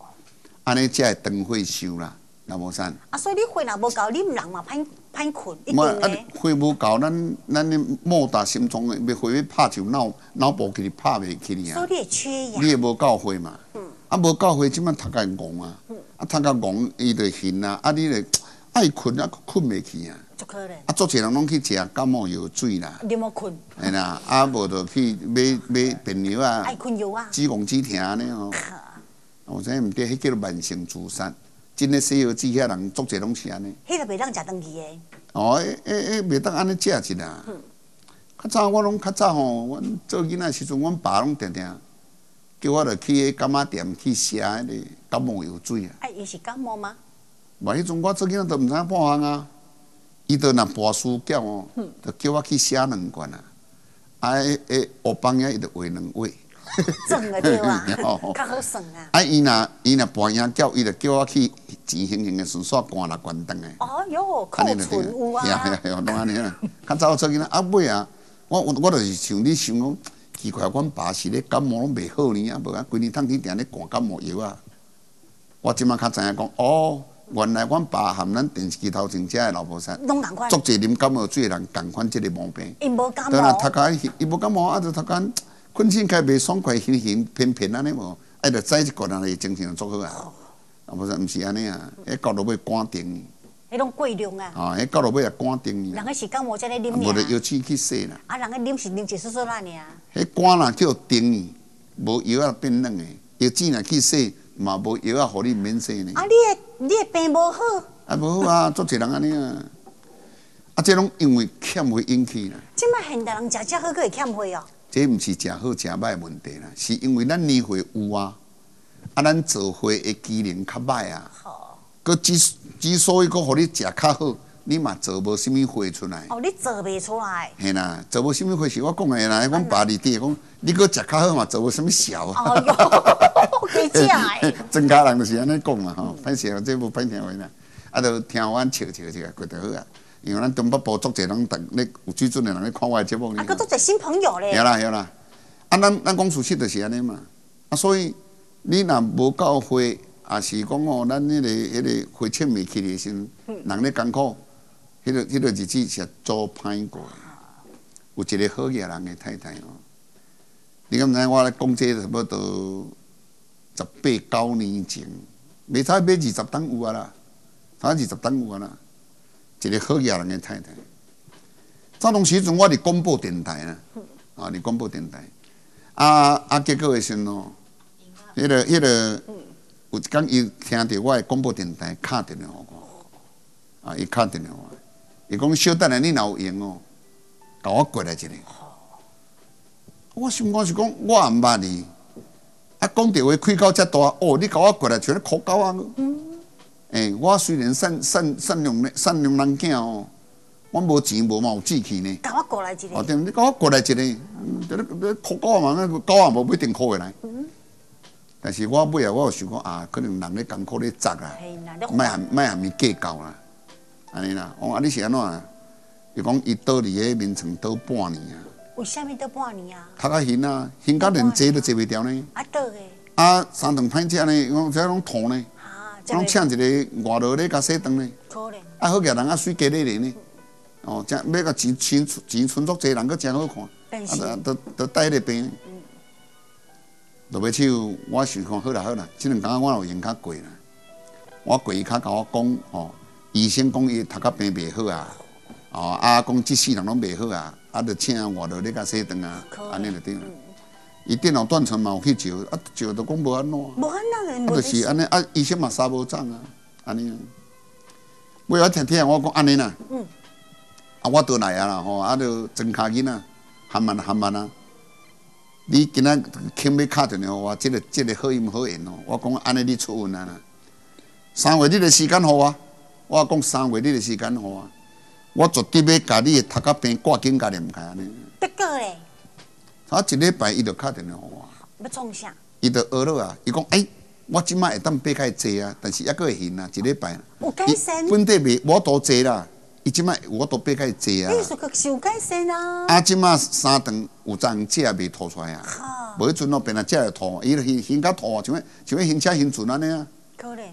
安尼才会长血寿啦，那无啥。 啊，所以你血若无够，你人嘛歹歹困，一唔啊， 定诶。 血无够，咱咱的莫大心脏的要血要拍就脑脑部给你拍袂起你啊。 所以你会缺氧。 你也无够血嘛。嗯。啊，无够血，即摆头壳戆啊。嗯。啊，头壳戆，伊就晕啊。啊，你咧爱困啊，困袂去啊。 足可能。 啊，足侪人拢去食感冒药水啦。 啉无困。 嘿啦，啊无就去买买便药啊。 爱困药啊。 止戆止疼安尼吼。我知毋对，迄叫做慢性自杀。真诶西药治遐人足侪拢是安尼。 迄个袂当食长期诶。 哦，诶诶诶，袂当安尼食一啦。嗯。较早我拢较早吼，阮做囡仔时阵，阮爸拢定定叫我着去迄感冒店去食迄个感冒药水啊。 哎，伊是感冒吗？ 无，迄阵我做囡仔都毋知影半项啊。伊着若跋书叫哦，着叫我去写两罐啊。啊，诶诶，黑帮仔伊着画两画。 算啊对啊，较好算啊。 啊，伊若伊若跋赢叫，伊着叫我去钱行行的顺续赶六罐灯的。 哦哟，库存有啊。 呀呀呀，拢安尼啊。较早做囡仔，啊尾啊，我我我就是像你想讲，奇怪，阮爸是咧感冒拢袂好呢，啊无啊，规年通天定咧赶感冒药啊。我即马较知影讲，哦，原来阮爸含咱电视机头前遮的老婆生， 拢共款， 足侪啉感冒水的人共款即个毛病。 伊无感冒。 当然，头壳伊无感冒，啊，就头壳困醒开袂爽快，晕晕偏偏安尼无，啊，着早一个人的精神足好啊。啊，无说毋是安尼啊，迄到落尾赶定。 迄种过量啊。 啊，迄到落尾也赶定人个是感冒才咧啉尔。 无着药水去洗啦。 啊，人个啉是啉一丝丝啦尔。 迄赶啦叫定，无药啊变软的，药水若去洗，嘛无药啊，互你免洗呢。 啊，你的你的病无好。 啊，无好啊，足侪人安尼啊。啊，这拢因为欠血引起啦。 即摆现代人食遮好，佫会欠血哦。 这毋是食好食歹问题啦，是因为咱年岁有啊，啊，咱做伙的机能较歹啊。好。佮之之所以佮互你食较好，你嘛做无啥物货出来。 哦，你做袂出来。 嘿啦，做无啥物货是我讲的啦，阮爸伫底讲，你佮食较好嘛，做无啥物效啊。 哦哟，加食诶。 庄家人就是安尼讲嘛吼，歹势啊，这无歹听话啦，啊，着听阮笑笑笑，过得好啊。因为咱东北部足侪人，等咧有水准的人咧看我的节目。 啊，佮足侪新朋友咧。 晓啦晓啦，啊，咱咱讲事实就是安尼嘛。啊，所以你若无够血，也是讲哦，咱迄个迄个血清袂起的时阵，人咧艰苦，迄个迄个日子是做歹过。有一个好野人的太太哦，你敢知我咧讲这差不多十八九年前，袂差买二十担有啊啦，差二十担有啊啦。一个好野人的太太，早当时阵我伫广播电台啦，啊，伫广播电台，啊啊，结果的时阵哦，迄个迄个有一天伊听到我的广播电台敲电话互我，啊，伊敲电话我，伊讲小等下你若有闲哦，甲我过来一下。我想讲是讲我也毋捌你，啊，讲电话开到遮大，哦，你甲我过来像咧哭狗啊！诶、欸，我虽然善善善良善良人囝哦，我无钱无嘛有志气呢。 甲我过来一个。 哦，对，你甲我过来一个，你你哭狗嘛，那狗也无不一定哭回来。嗯、但是我尾啊，我有想讲啊，可能人咧艰苦咧砸啊，莫含莫含伊计较啦，安尼啦。我啊，你是安怎啊？伊讲伊倒伫迄眠床倒半年啊。 为虾米倒半年啊？ 头壳晕啊，晕到连坐都坐袂掉呢。 啊倒诶。 啊，三顿歹食呢，我这拢吐呢。拢请一个外劳咧甲洗肠呢， 可能啊好个人啊水加咧咧呢，哦，真要甲钱钱钱存足济人，佫真好看，啊，都都带迄个病，落尾手我想看好啦好啦，即两工我有闲较过啦，我过伊较甲我讲哦，医生讲伊头壳病袂好啊，哦啊讲即世人拢袂好啊，啊着请外劳咧甲洗肠啊，安尼就对啦。伊电脑断层嘛有去照，啊照就讲无安怎。 无安怎个，啊就是安尼，啊医生嘛三无涨啊，安尼。尾我听听我讲安尼啦，嗯，啊我倒来啊啦吼，啊就装骹囡仔，含慢含慢啊。你今仔轻要敲电话我，即个即个好音好缘哦，我讲安尼你出运啊啦。三月你个时间互我，我讲三月你个时间互我，我绝对要甲你的头壳病挂紧甲念开安尼。 得个咧。 啊，一礼拜伊就敲电话互我。 要创啥？ 伊就学了啊！伊讲，哎，我即摆会当爬较济啊，但是抑阁会晕啊，一礼拜。 有改善。 本地袂无多济啦，伊即摆我都爬较济啊。 你说是有改善啊？ 啊，即摆三顿有昨昏食袂吐出来啊。无迄阵哦，变来食会吐，伊就晕晕甲吐啊，像像迄晕车晕船安尼啊。 可能。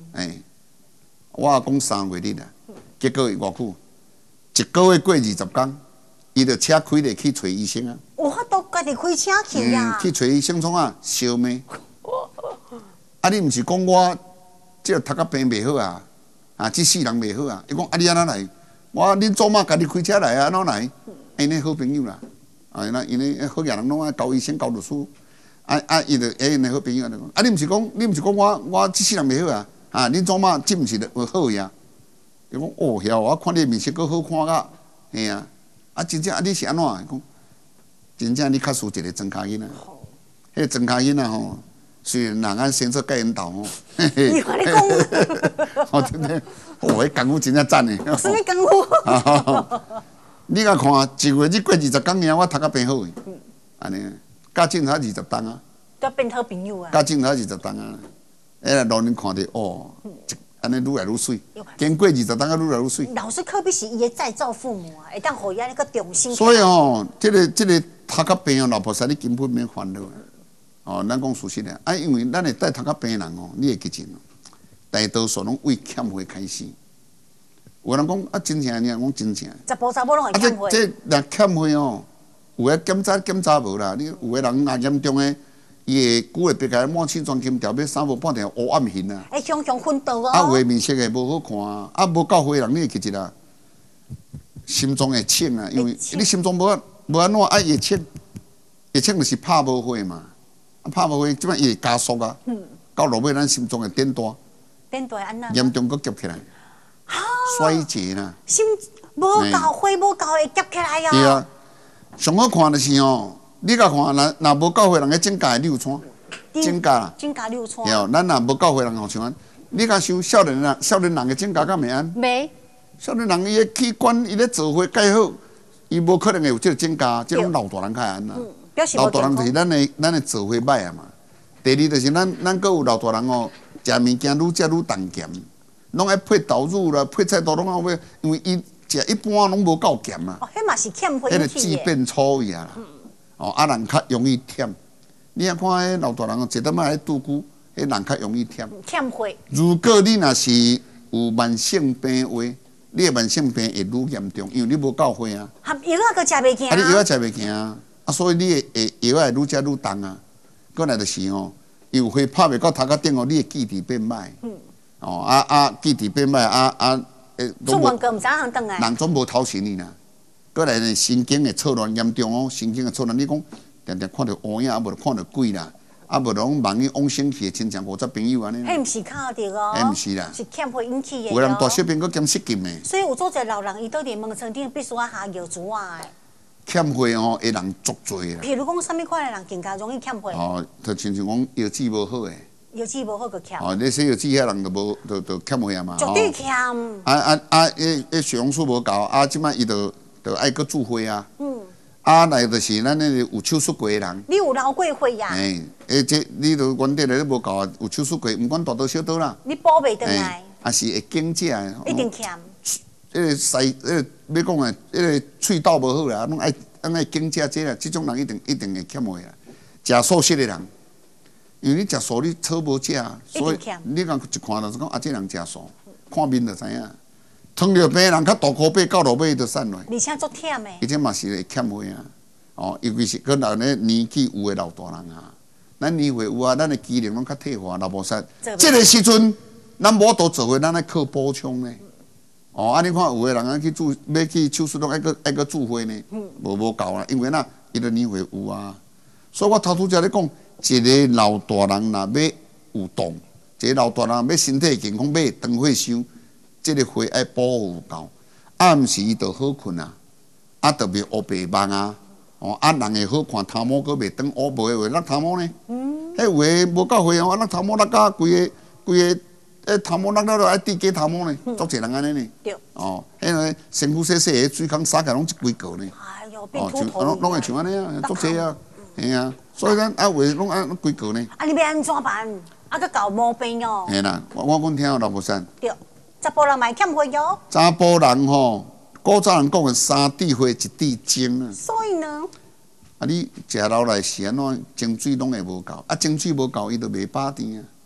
哎，我讲三月日啊，结果偌久，一个月过二十天，伊就车开咧去找医生啊。 有法度家己开车去啊？ 嗯，去找医生创啊，烧咩？啊，你毋是讲我即个头壳病袂好啊？啊，即世人袂好啊？伊讲啊，你安怎来？我恁祖妈家己开车来啊，安怎来？因咧好朋友啦，啊，那因咧好人拢爱交医生交律师，啊啊，伊就哎因咧好朋友安尼讲。啊，你毋是讲你毋是讲我我即世人袂好啊？啊，恁祖妈即毋是好呀？伊讲哦，遐我看你面色阁好看甲，嘿啊，啊真正啊你是安怎？讲真正你较输一个庄卡囡仔，迄个庄卡囡仔吼。虽然人安生出甲因斗吼，嘿嘿， 你看你讲， 哦，真的，哦，迄功夫真正赞诶。 什么功夫？ 你甲看，一月日过二十天尔，我头壳变好诶，安尼，甲警察二十档啊， 都变好朋友啊。 甲警察二十档啊，哎，老人看着哦，安尼愈来愈水，经过二十档啊，愈来愈水。 老师可比是伊诶再造父母啊，会当互伊安尼个重新。 所以吼，即个即个头壳病哦，老婆婿你根本免烦恼。哦，咱讲事实咧，啊，因为咱会带头壳病人哦，你会记真哦，大多数拢为欠费开始。有人讲啊，真正，你讲真正。 查甫查某拢会欠费。 啊，这这若欠费哦，有诶检查检查无啦，你有诶人若严重诶，伊会久会别个满气装金条，要三无半条黑暗hình啊。 会常常昏倒哦。 啊，有诶面色会无好看啊，啊，无够岁人你会记一啦，心脏会清啊，因为你心脏无无安怎啊会清，会清就是拍无血嘛。啊，拍无血，即摆伊会加速啊，嗯、到落尾咱心脏会颠大， 颠大安那？ 严重佫急起来，衰竭啦。 心无够血，无够会急起来哦。 是啊，上好看就是哦，你甲看，若若无够血人，个指甲会流窜，指甲啦， 指甲流窜。 对，咱若无够血人，好像安，你甲想少年人，少年人个指甲敢袂安？ 袂。少年人伊个器官，伊咧做伙介好，伊无可能会有即个指甲，即种老大人较安啦。老大人就是咱的咱的做伙歹啊嘛。第二就是咱咱阁有老大人哦，食物件愈食愈重咸，拢爱配豆乳啦，配菜刀拢要，因为伊食一般拢无够咸啊。 哦，迄嘛是欠费迄个质变粗去啊啦。哦，啊人较容易忝。你啊看迄老大人哦，一点仔咧拄久，迄人较容易忝。 欠费。如果你若是有慢性病话，你的慢性病会愈严重，因为你无够血啊。 含药啊，佮食袂行。 啊，你药啊食袂行啊。啊，所以你会药会愈食愈重啊。过来就是哦，有血拍袂到头壳顶哦，你的记忆变歹。嗯。哦，啊啊，记忆变歹啊啊，诶， 出门个毋知影倒来。 人总无头前去啦。过来呢，神经会错乱严重哦，神经会错乱。你讲定定看到乌影，啊无看到鬼啦，啊无拢梦去往生去的亲像五十朋友安尼。 迄毋是靠着哦。 迄毋是啦。 是欠血引起的。 有人大小便佫兼失禁的。 所以有做者老人，伊倒伫门床顶必须啊下药珠啊的。 欠血哦，的人足多啦。 譬如讲，什么款的人更加容易欠血？ 哦，就亲像讲药剂无好诶。 药剂无好个欠。 哦，你洗药剂遐人就无，就就欠血啊嘛。 绝对欠。啊啊啊！迄迄血红素无够，啊，即摆伊就就爱搁注血啊。嗯。啊，来就是咱那个有手术过的人。 你有流过血呀？ 哎，诶，这你都原底咧无够啊，有手术过，毋管大刀小刀啦。 你补袂倒来。 啊是会经者的。 一定欠。 迄个腮，迄个要讲诶，迄个喙道无好啦，拢爱。咱爱经食这啦，这种人一定一定会欠血啦。食素食的人，因为你食素你草无食，所以你讲一看就是讲啊，这人食素，看面就知影。糖尿病人较大箍背到落尾就散落。 而且足忝的。 而且嘛是会欠血啊，哦，尤其是跟咱咧年纪有诶老大人啊，咱年岁有啊，咱诶机能拢较退化，老无煞。这个时阵，咱无都做伙，咱爱靠补充呢。哦，啊！你看有诶人啊去注要去手术，拢爱个爱个注血呢，无无够啦。因为呐，伊个年岁有啊，所以我头拄则咧讲，一个老大人若要有动，一个老大人要身体健康，要长血寿，即个血爱保护够。暗时伊就好困啊，啊特别黑白梦啊，哦啊人会好看，头毛佫袂长，乌无诶话落头毛呢。嗯。迄有诶无够血哦，落头毛落甲规个规个。诶，头毛落了爱滴假头毛呢，足侪人安尼呢。对。哦，迄个身躯洗洗个水缸洒起拢一规个呢。 哎呦，变秃头。 拢拢会像安尼啊，足侪啊，嘿啊，所以咱啊话拢安规个呢。 啊，你要安怎办？啊，佮搞毛病哦。 嘿啦，我我讲听老婆山。 对，查甫人嘛欠血哟。 查甫人吼，古早人讲的三滴血一滴精啊。 所以呢？ 啊，你食落来是安怎？精水拢会无够，啊，精水无够，伊就袂饱甜啊。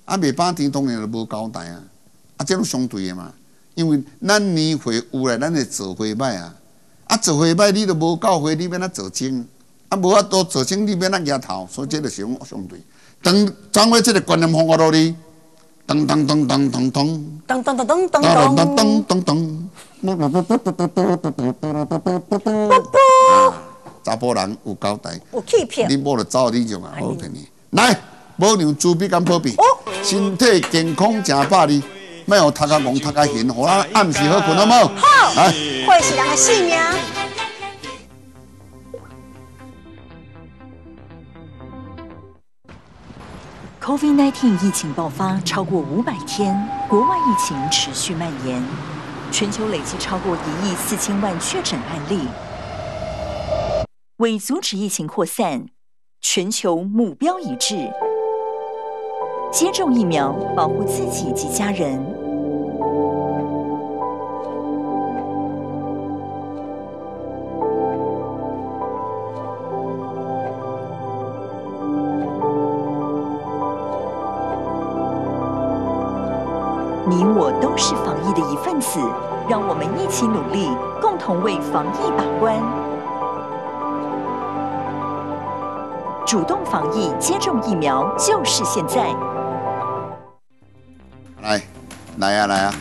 啊，袂饱甜当然就无交代啊，啊，这拢相对的嘛。因为咱年岁有咧，咱会做花歹啊，啊，做花歹你都无够花，你要哪做精？啊，无法度做精，你要哪举头？所以这就是讲相对。当掌握这个观念方法落去，噔噔噔噔噔噔， 噔噔噔噔噔噔噔噔。查甫人有交代， 有气魄。 你摸着走你种啊，好骗你。来，保养猪鼻敢保庇，身体健康真百哩，莫互头壳戆、头壳晕，互咱暗时好困好冇？ 好。 来， 会是人的性命。 COVID 十九 疫情爆发超过五百天，国外疫情持续蔓延，全球累计超过一亿四千万确诊案例。为阻止疫情扩散，全球目标一致：接种疫苗，保护自己及家人。你我都是防疫的一份子，让我们一起努力，共同为防疫把关。主动防疫，接种疫苗就是现在。 来，来啊来啊！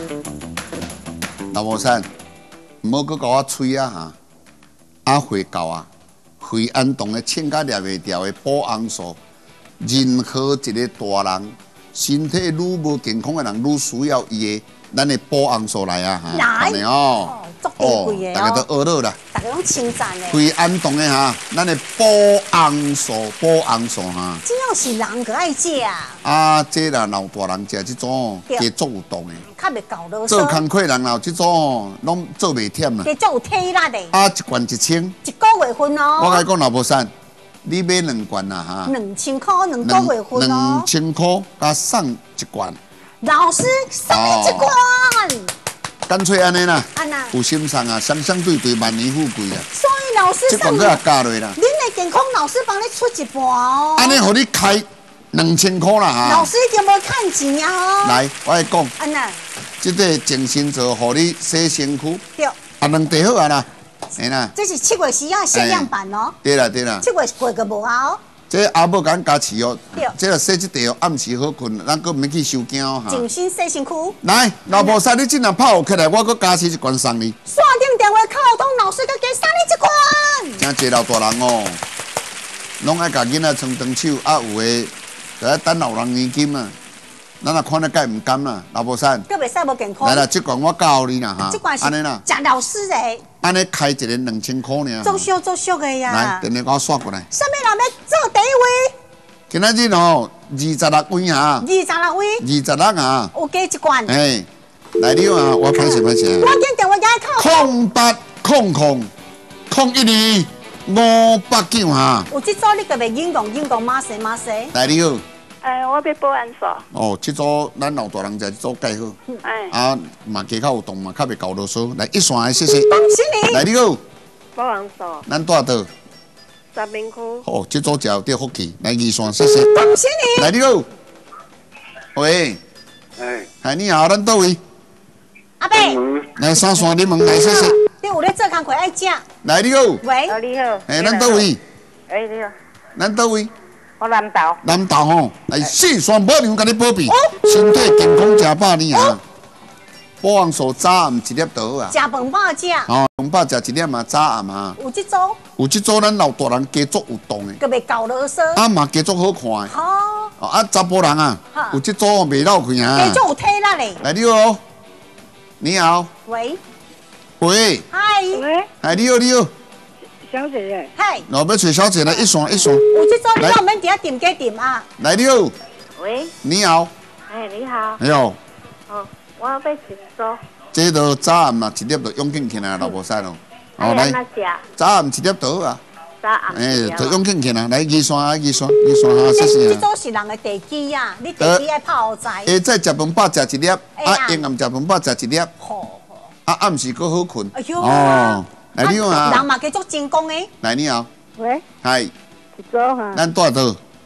老无产，唔好搁甲我吹啊哈！啊会到啊，会安动的穿甲捏袂掉的保红素，任何一个大人身体愈无健康的人，愈需要伊的咱的保红素来啊哈！ 来哦， 足珍贵的哦， 大家都学到啦。 大家拢称赞的。 会安动的哈，咱的保红素，保红素哈。 只要是人个爱食啊。 啊，这啦老大人食这种，加足有动的。 较袂搞啰嗦。 做工课人老这种，拢做袂忝啦。 加足有体力的。 啊，一罐一千。 一个月份哦。 我甲你讲老婆产，你买两罐啦哈。 两千块两个月份哦。 两千块加送一罐。 老师送你一罐。 干脆安尼啦， 安那有心送啊，相相对对，万年富贵啊。 所以老师这罐个也加落啦。 恁的健康老师帮你出一半哦。 安尼，互你开两千块啦哈。 老师一定无趁钱啊。 来，我来讲。 安那。 这个净身皂，互你洗身躯。 对。 啊，两地好啊啦，哎啦。 这是七月时啊限量版哦。 对啦对啦。 七月过个无啊哦。 这阿母甲咱加持哦，这个洗这地哦，暗时好困，咱搁毋免去收惊哦哈。 静心洗身躯。 来，老婆婿，你尽量泡起来，我搁加持一罐送你。 线顶电话卡通老师，搁加送你一罐。 真济老大人哦，拢爱甲囡仔穿长袖，啊有诶，就爱等老人年金啊。咱若看得介毋甘啦，老婆婿。 搁袂使无健康。 来啦，这罐我教你啦哈。 这罐是安尼啦，食老师诶。 安尼开一个两千块尔。 足俗足俗的呀。 来，电话我刷过来。 啥物人要做第一位？ 今仔日哦，二十六位哈。 二十六位。 二十六啊。 有加一罐。 哎，来了啊！我歹势歹势。 我紧电话加靠。空八空空空一二五八九哈。 有这组你个袂引动引动马西马西。 来了。 哎，我要保安素。 哦，这组咱老大人食这组介好。哎。啊，嘛加较有动嘛，较袂搞啰嗦。来一线的谢谢。 恭喜你。 来了。 保安素。 咱住倒。 三明区。 哦，这组食有得福气。来二线谢谢。 恭喜你。 来了。喂。 哎。 哎，你好，咱倒位？ 阿伯。 来三线你问来谢谢。 你有咧做工课爱食。 来你好。 喂。 你好。 哎，咱倒位？ 哎，你好。 咱倒位？ 我南投。 南投吼，来四川保养，甲你保庇，身体健康真百年啊！保养素早暗一粒就好啊。 食饭饱食。 哦，饭饱食一粒嘛，早暗啊。 有这组。 有这组，咱老大人加足有动的。 个袂搞啰嗦。 啊嘛，加足好看的。 好。 哦啊，查甫人啊，有这组袂绕开啊。 加足有体力嘞。 来你好，你好。 喂。 喂。 嗨。 喂。 哎，你好，你好。 小姐姐， 嗨， 我要找小姐来一双一双。 有这组你到我们底下点加点啊。 来你好。 喂。 你好。 哎，你好。 哎呦。 哦，我要一组。 这都早暗嘛，一粒就用紧起来，老婆婿咯。 哦，来。 早暗一粒就好啊。 早暗。 哎，就用紧起来，来二双啊，二双，二双啊，谢谢。 这组是人的地基啊，你地基爱泡在。 下早食饭饱食一粒，啊，阴暗食饭饱食一粒。 好。 啊，暗时搁好困。 哎呦。 哦。来你好啊！ 人嘛继续成功诶。 来你好。 喂。 嗨。 一组哈。 咱住倒。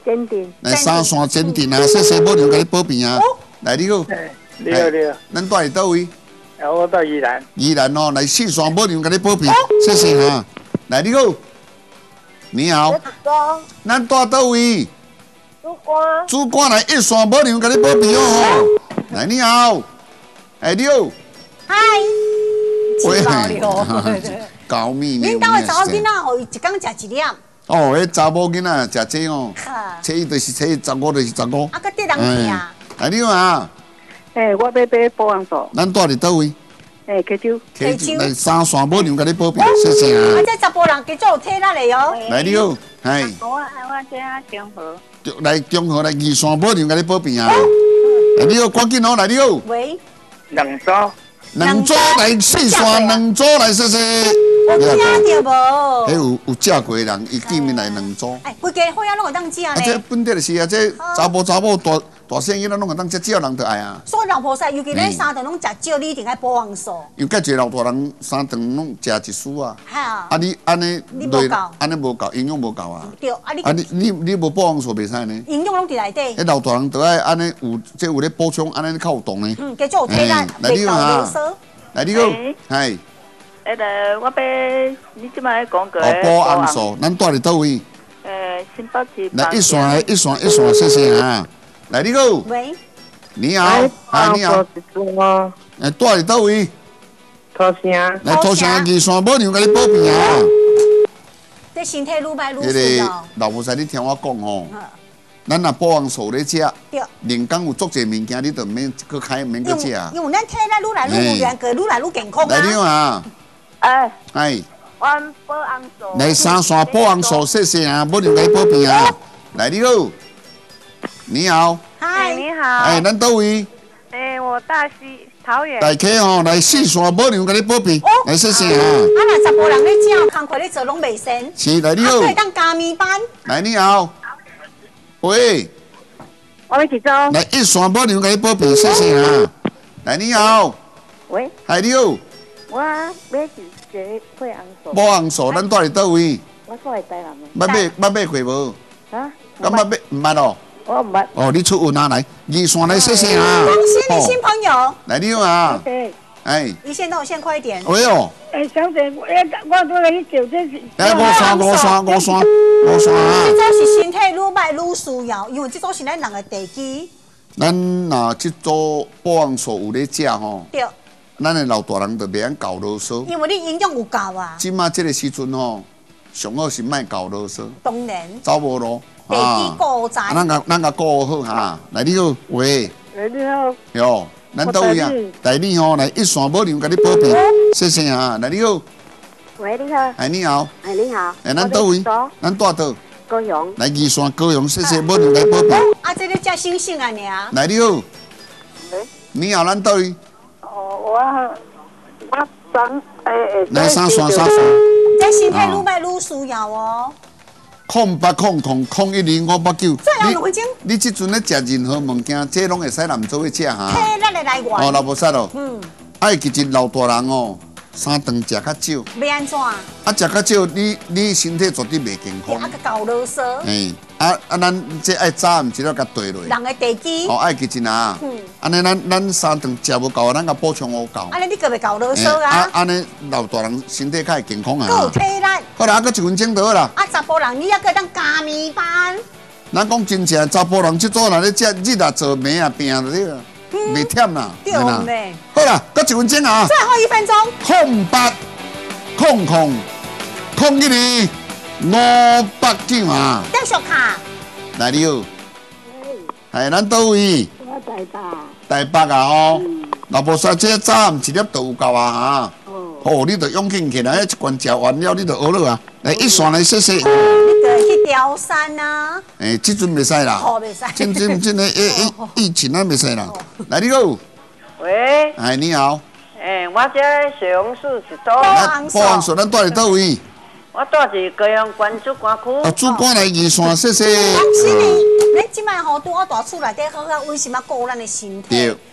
坚定。 来三线坚定啊，谢谢母娘给你保庇啊。来你好。 你好你好。 咱住伫倒位？ 啊，我到宜兰。 宜兰哦，来四线母娘给你保庇，谢谢哈。来你好。你好。咱住倒位？ 主管。 主管来一线母娘给你保庇哦。来你好。哎你好。 嗨。喂。 搞秘密。 恁兜的查某囡仔，互伊一工食一粒。 哦，迄查某囡仔食这哦，初一就是初一，十五就是十五。 啊，佮得人去啊。 哎，你好啊。 诶，我要买保安所。 咱住伫倒位？ 诶，溪州。 溪州。来三线母娘甲你保庇，谢谢啊。 啊，这查甫人叫做有体力的哦。 来你好，嗨。 我我这啊中和。 来中和来二线母娘甲你保庇啊。来你好，赶紧哦，来你好。 喂。 两组。 两组来四线，两组来谢谢。 有听到无？ 迄有有食过的人，伊见面来两组。 哎，规家伙仔拢会当食呢。 啊，这本地就是啊，这查甫查某大大细囡仔拢会当食，只要人就爱啊。 所以老婆婿，尤其咱三顿拢食少，你一定爱保养素。 有介侪老大人三顿拢食一输啊。 哈。 啊，你安尼你无够， 安尼无够，营养无够啊。 对，啊你啊你你你无保养素袂使呢。 营养拢伫内底。 迄老大人都爱安尼有，即有咧补充，安尼较有动呢。 嗯，叫做有体力，袂够啰嗦。 来你好，嗨。 迄个我要你即摆讲过。 哦，保安素，咱住伫倒位？ 诶，新北市。 来一线来一线一线，谢谢啊。来你好。 喂。 你好，嗨你好。哎，住伫倒位？ 土城。 来土城二线母娘甲你保庇啊。 这身体愈歹愈衰哦。 老婆仔，你听我讲吼。咱若保养素咧食，人工有足侪物件，你就免搁开，免搁食啊。 因为咱体力愈来愈有元个，愈来愈健康啊。 来你好啊。 哎。 哎。 阮保养素。 来三线保养素，谢谢啊，母娘甲你保庇啊。来你好。你好。 嗨，你好。 哎，咱倒位？ 哎，我大溪桃园。 大溪吼，来四线母娘甲你保庇，来谢谢啊。 啊，若十无人咧食，工课咧做拢袂成。 是，来你好。 啊，可以当加面班。 来你好。喂， 我要几组？ 来一线母娘甲你保庇，谢谢啊。来你好， 喂， 嗨你好， 我买一个保养素。 保养素，咱住伫倒位？ 我住伫台南的。 捌买捌买过无？ 啊？ 敢捌买唔捌哦？ 我唔捌。 哦，你出运啊来，二线来谢谢啊。 恭喜你新朋友。 来你好啊。 对。 哎。 一线到线快一点。 喂哦。 哎，小姐，我我都来去叫这是。 哎，五线五线五线五线啊！ 这组是身体愈歹愈需要，因为这组是咱人的地基。 咱若这组保养素有咧食吼， 对， 咱的老大人就袂晓搞啰嗦。 因为你营养有够啊。 即马这个时阵吼，上好是莫搞啰嗦。 当然。 走无路。 地基固在。 咱甲咱甲顾好哈，来你好，喂。 哎，你好。 哟，咱倒位啊？来你吼，来一线母娘甲你保庇，谢谢啊。来你好。 喂，你好。 哎，你好。 哎，你好。 哎，咱倒位？咱住倒。 高雄。 来二线高雄，谢谢母娘甲你保庇。 啊，这个叫星星啊，你啊。 来你好。 喂。 你好，咱倒位？ 哦，我我三诶诶。 来三线三线。 这身体愈歹愈需要哦。 空八空空空一零五八九。 最后两分钟。 你即阵咧食任何物件，这拢会使男做伙食哈。 体力的来源。 哦，老婆煞咯。嗯。爱其实老大人哦。三顿食较少， 要安怎？啊， 食较少，你你身体绝对袂健康。 啊，个搞啰嗦。 哎，啊啊，咱这爱早，毋是了甲对落。 人的地基。 哦，爱记真啊。嗯。安尼咱咱三顿食无够，咱甲补充无够。 安尼你个袂搞啰嗦啊？ 啊，安尼老大人身体较会健康啊。 够体力。 好啦，还佫一分钟就好啦。 啊，查甫人你还佫当加面班。 咱讲真正查甫人即组若咧食日啊做暝啊拼就对啦，袂忝啦。 对啦。 好啦，佫一分钟啊。 最后一分钟。 空八。空空空一年五百九啊！ 张小卡， 来你好，系咱倒位？ 我台北。 台北啊吼，老婆说这早一粒都有够啊哈。哦，你着勇气起来，一罐食完了，你着学了啊。来一线来谢谢。 你个去雕山啊？ 诶，即阵袂使啦。 哦，袂使。 真真真诶疫疫疫情啊，袂使啦。来你好。 喂。 哎，你好。 诶，我这小红书是多。 保安所，咱住伫倒位？ 我住伫高雄县主管区。 哦，主管来二线，谢谢。 恭喜你，咱即摆吼拄好大厝内底好好为什么顾咱的身体？对。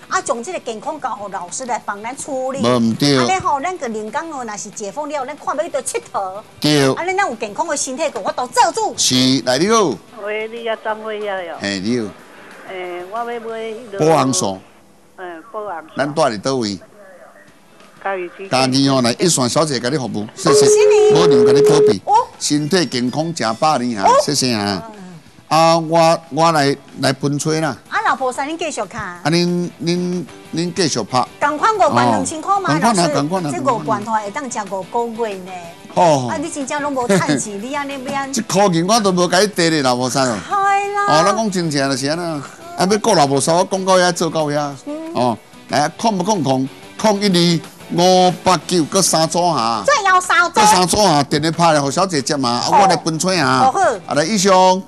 啊，将这个健康交互老师来帮咱处理。 无唔对。 安尼吼，咱个人工哦，若是解封了，咱看要去倒佚佗。 对。 安尼咱有健康的身体，个我都做主。 是，来你好。 喂，你也掌柜遐哟？ 嘿，你好。 诶，我要买迄个。 保红素。 嗯，保红素。 咱住伫倒位？ 嘉义区。 嘉义哦，来一线小姐给你服务，谢谢。无娘给你保庇，身体健康真百年哈，谢谢啊。啊，我我来来分吹啦。 啊，老婆三，恁继续看。啊， 恁恁恁继续拍。 同款五罐两千块嘛， 老师。同款啊， 这五罐的话会当食五个月呢。 哦。 啊，你真正拢无趁钱，你安尼要安？ 一箍钱我都无甲你地咧，老婆三哦。 系啦。 哦，咱讲真正就是安尼。啊，要顾老婆三，我讲到遐做到遐。哦，来，空不空空，空一二五八九，搁三组下。 再要三组。 搁三组下，电话拍来，互小姐接嘛。啊，我来分吹下。 好好。 啊，来以上。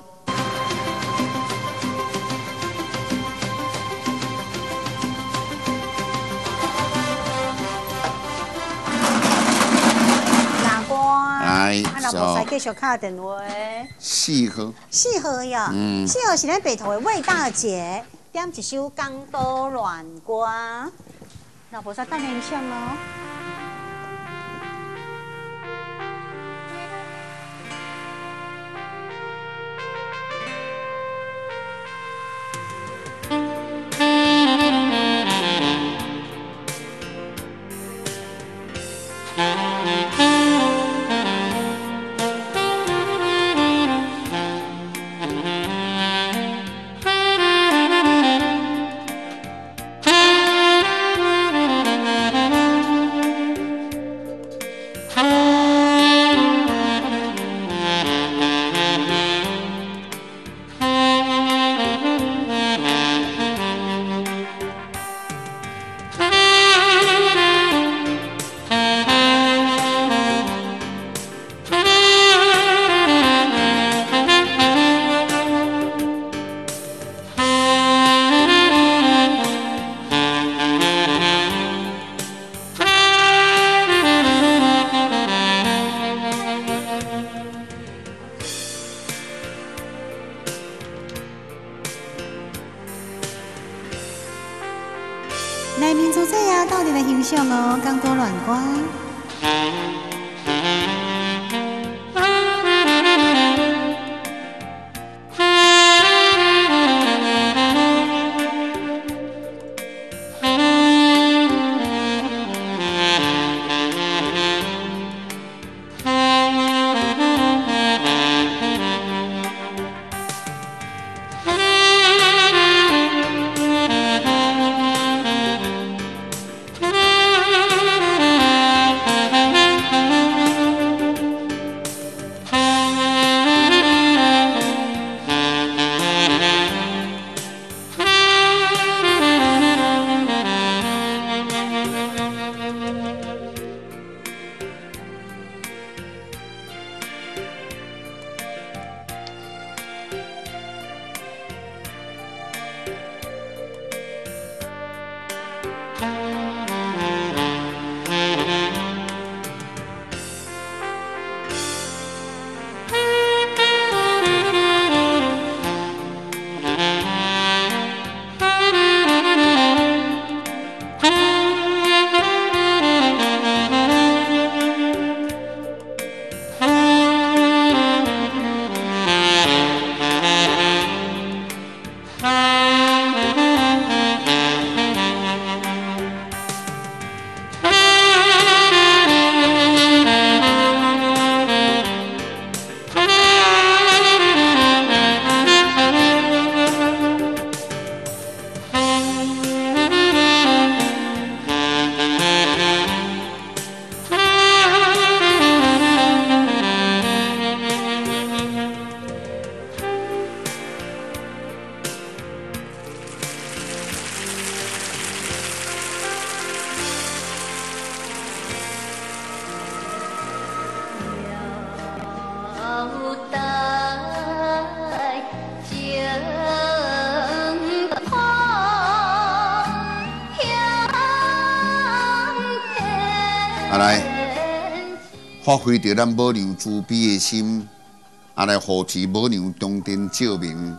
啊，老婆再继续敲电话。 四号。 四号呀，嗯，四号是咱北投的魏大姐点一首《江都乱歌》，老婆再等一下哦。来，民族这呀，到底来欣赏哦，江都乱歌。 啊来，发挥着咱母娘慈悲的心，啊来护持母娘中殿照明，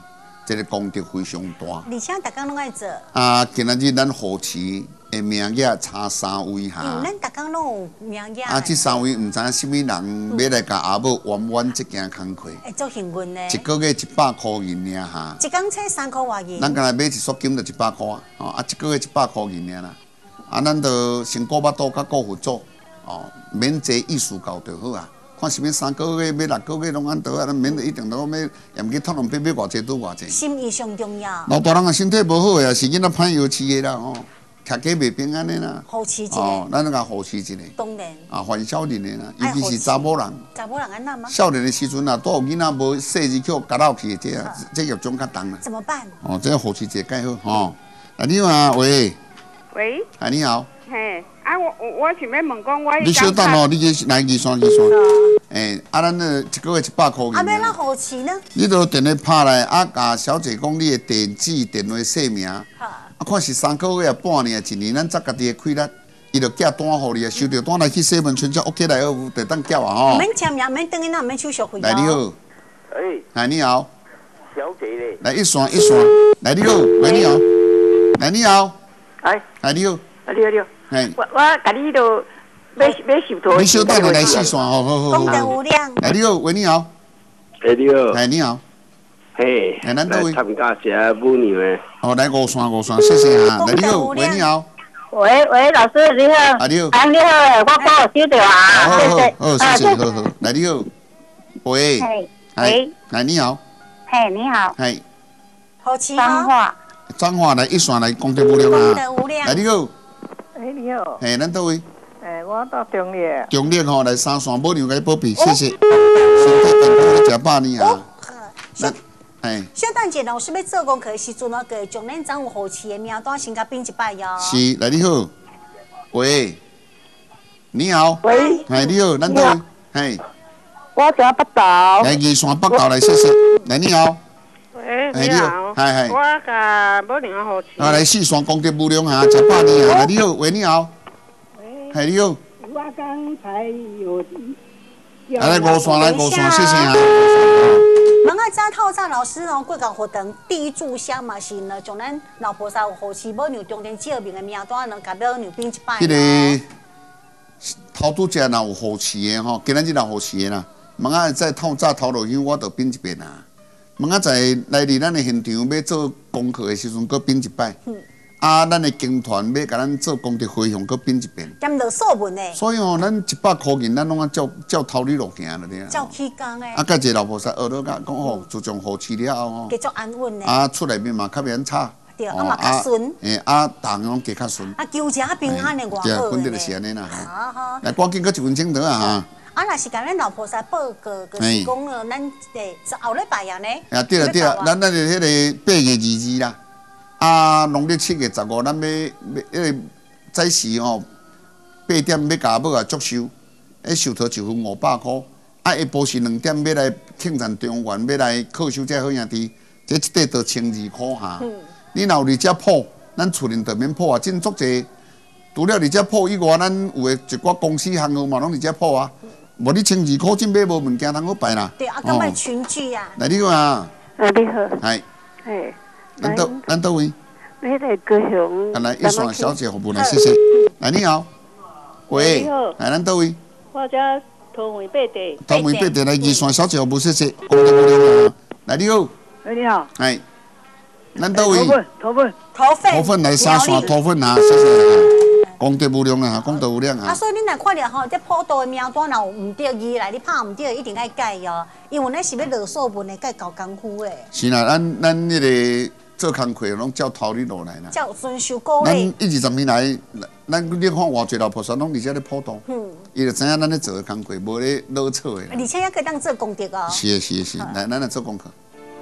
这个功德非常大。 而且大家拢爱做。 啊，今仔日咱护持的名额差三位哈。 嗯，咱大家拢有名额。 啊，这三位唔知影什么人要来甲阿母完完这件工课。 会做幸运呢。 一个月一百块银尔哈。 一工才三块外银。 咱干来买一束金就一百块啊，哦啊，一个月一百块银尔啦。啊，咱就先顾巴肚甲顾佛祖，哦，免坐艺术教就好啊。看是要三个月、要六个月拢安倒啊，咱免得一定都要严去托人买买偌济拄偌济。 心意上重要。 老大人啊，身体无好呀，是囡仔歹油饲的啦，哦，徛家袂平安的啦。 护持一下。 哦，咱甲护持一下。 当然。 啊，还少年的啦，尤其是查某人。 查某人安那吗？ 少年的时阵啊，都有囡仔无细日去夹落去，这啊，这业种较重啦。 怎么办？ 哦，这护持一下介好吼。啊，你好，喂。 喂。 啊，你好。 嘿，啊，我我我想要问讲，我你稍等哦，你去来二三二三。诶，啊，咱呢一个月一百块银。 啊，要咱护持呢？ 你就电话拍来，啊，甲小姐讲你的地址、电话、姓名。好。啊，看是三个月、半年、一年，咱则家己的开力，伊就寄单互你啊，收到单来去西门村，只 OK 来二五，就当叫啊吼。 免签名，免等于那，免手续费。 来，你好。 哎。 来，你好。 小姐咧。 来一双一双。来，你好，喂，你好。来，你好。 哎。 来，你好。 啊，你好，你好。我我甲你都要要收图。 你稍等下来试算哦，好好好。 功德无量。 来，你好，喂，你好。 哎，你好。 哎，你好。 嘿。 哎，咱各位。 参加些舞娘诶。 哦，来五双五双，谢谢哈。来，你好，喂，你好。 喂喂，老师你好。 啊，你好。 啊，你好，我帮我收到啊，谢谢。 好，谢谢，好好。来，你好。喂。 嘿。喂。 来，你好。 嘿，你好。 嘿。 好奇脏话。 脏话来一双来功德无量啊。 功德无量。 来，你好。 哎，你好。 嘿，咱倒位？ 哎，我到中立。 中立吼，来三线母牛甲你保庇，谢谢。身体健康，食饱呢啊。 咱， 哎。 小等者老师要做功课的时阵，我个将咱掌握护持的名单先甲编一摆哟。 是，来你好。喂。你好。 喂。 哎，你好，咱倒位？嘿。 我在北投。 来二线北投来，谢谢。来你好。 喂，你好。 嗨嗨。 我甲母娘护持。 啊，来四线功德无量啊，食饱呢啊。来你好，喂，你好。喂。系你好。 我刚才有。 啊，来五线，来五线，谢谢啊。 问下早透早老师哦，过港活动第一炷香嘛是呢，将咱老菩萨护持母娘中间照明的名单，能甲母娘编一摆。 迄个头拄只若有护持的吼，今仔日若护持的啦。问下再透早头落去，我就编一遍啊。问下在来伫咱的现场要做功课的时阵，搁编一摆。嗯。啊，咱的经团要甲咱做功德回向，搁编一遍。 兼落数文的。 所以吼，咱一百块银，咱拢啊照照头里路行了咧。 照起工的。 啊，甲一个老菩萨学到甲讲吼，自从护持了后吼。 继续安稳的。 啊，出来面嘛较免差。 对，啊嘛较顺。 诶，啊，人拢加较顺。 啊，求者平安的外好。 对，本地就是安尼啦。 好好。 来，赶紧搁一分钟得啊哈。 啊，若是甲咱老菩萨报告，就是讲了，咱诶是后礼拜呀呢。 啊，对啦对啦，咱咱是迄个八月二日啦。啊，农历七月十五，咱要要迄个早时吼八点要甲某啊祝寿，迄寿桃一份五百箍。啊，下晡是两点要来庆赞中原，要来叩寿这好兄弟，这一块就千二箍哈。你若有二只铺，咱厝里就免铺啊，真足济。除了二只铺以外，咱有诶一寡公司行号嘛，拢二只铺啊。无你千二箍，真买无物件通好摆啦。 对啊，咁咪群聚啊。 来，你好啊。 啊，你好。 系。 嘿。 咱倒咱倒位。 你来高雄。 啊，来一双小姐服务来，谢谢。来，你好。喂。 你好。 来，咱倒位。 我家桃园八地。 桃园八地来二双小姐服务，谢谢。功德无量啊。来，你好。 喂，你好。 系。咱倒位。 头粉，头粉。 头粉。 头粉来三双头粉啊，谢谢。功德无量啊，功德无量啊！ 啊，所以你若看到吼，这普渡的名单若有唔对字来，你拍唔对，一定爱改哦，因为咱是要落数文的，改搞功夫的。 是啦，咱咱迄个做工课拢照头里落来啦。 照遵守古咱礼。 一二十年来，咱你看偌济老菩萨拢伫遮咧普渡， 嗯， 伊就知影咱咧做的工课，无咧老错的。 而且还可以当做功德哦。 是的，是的，是的，来，咱来做功课。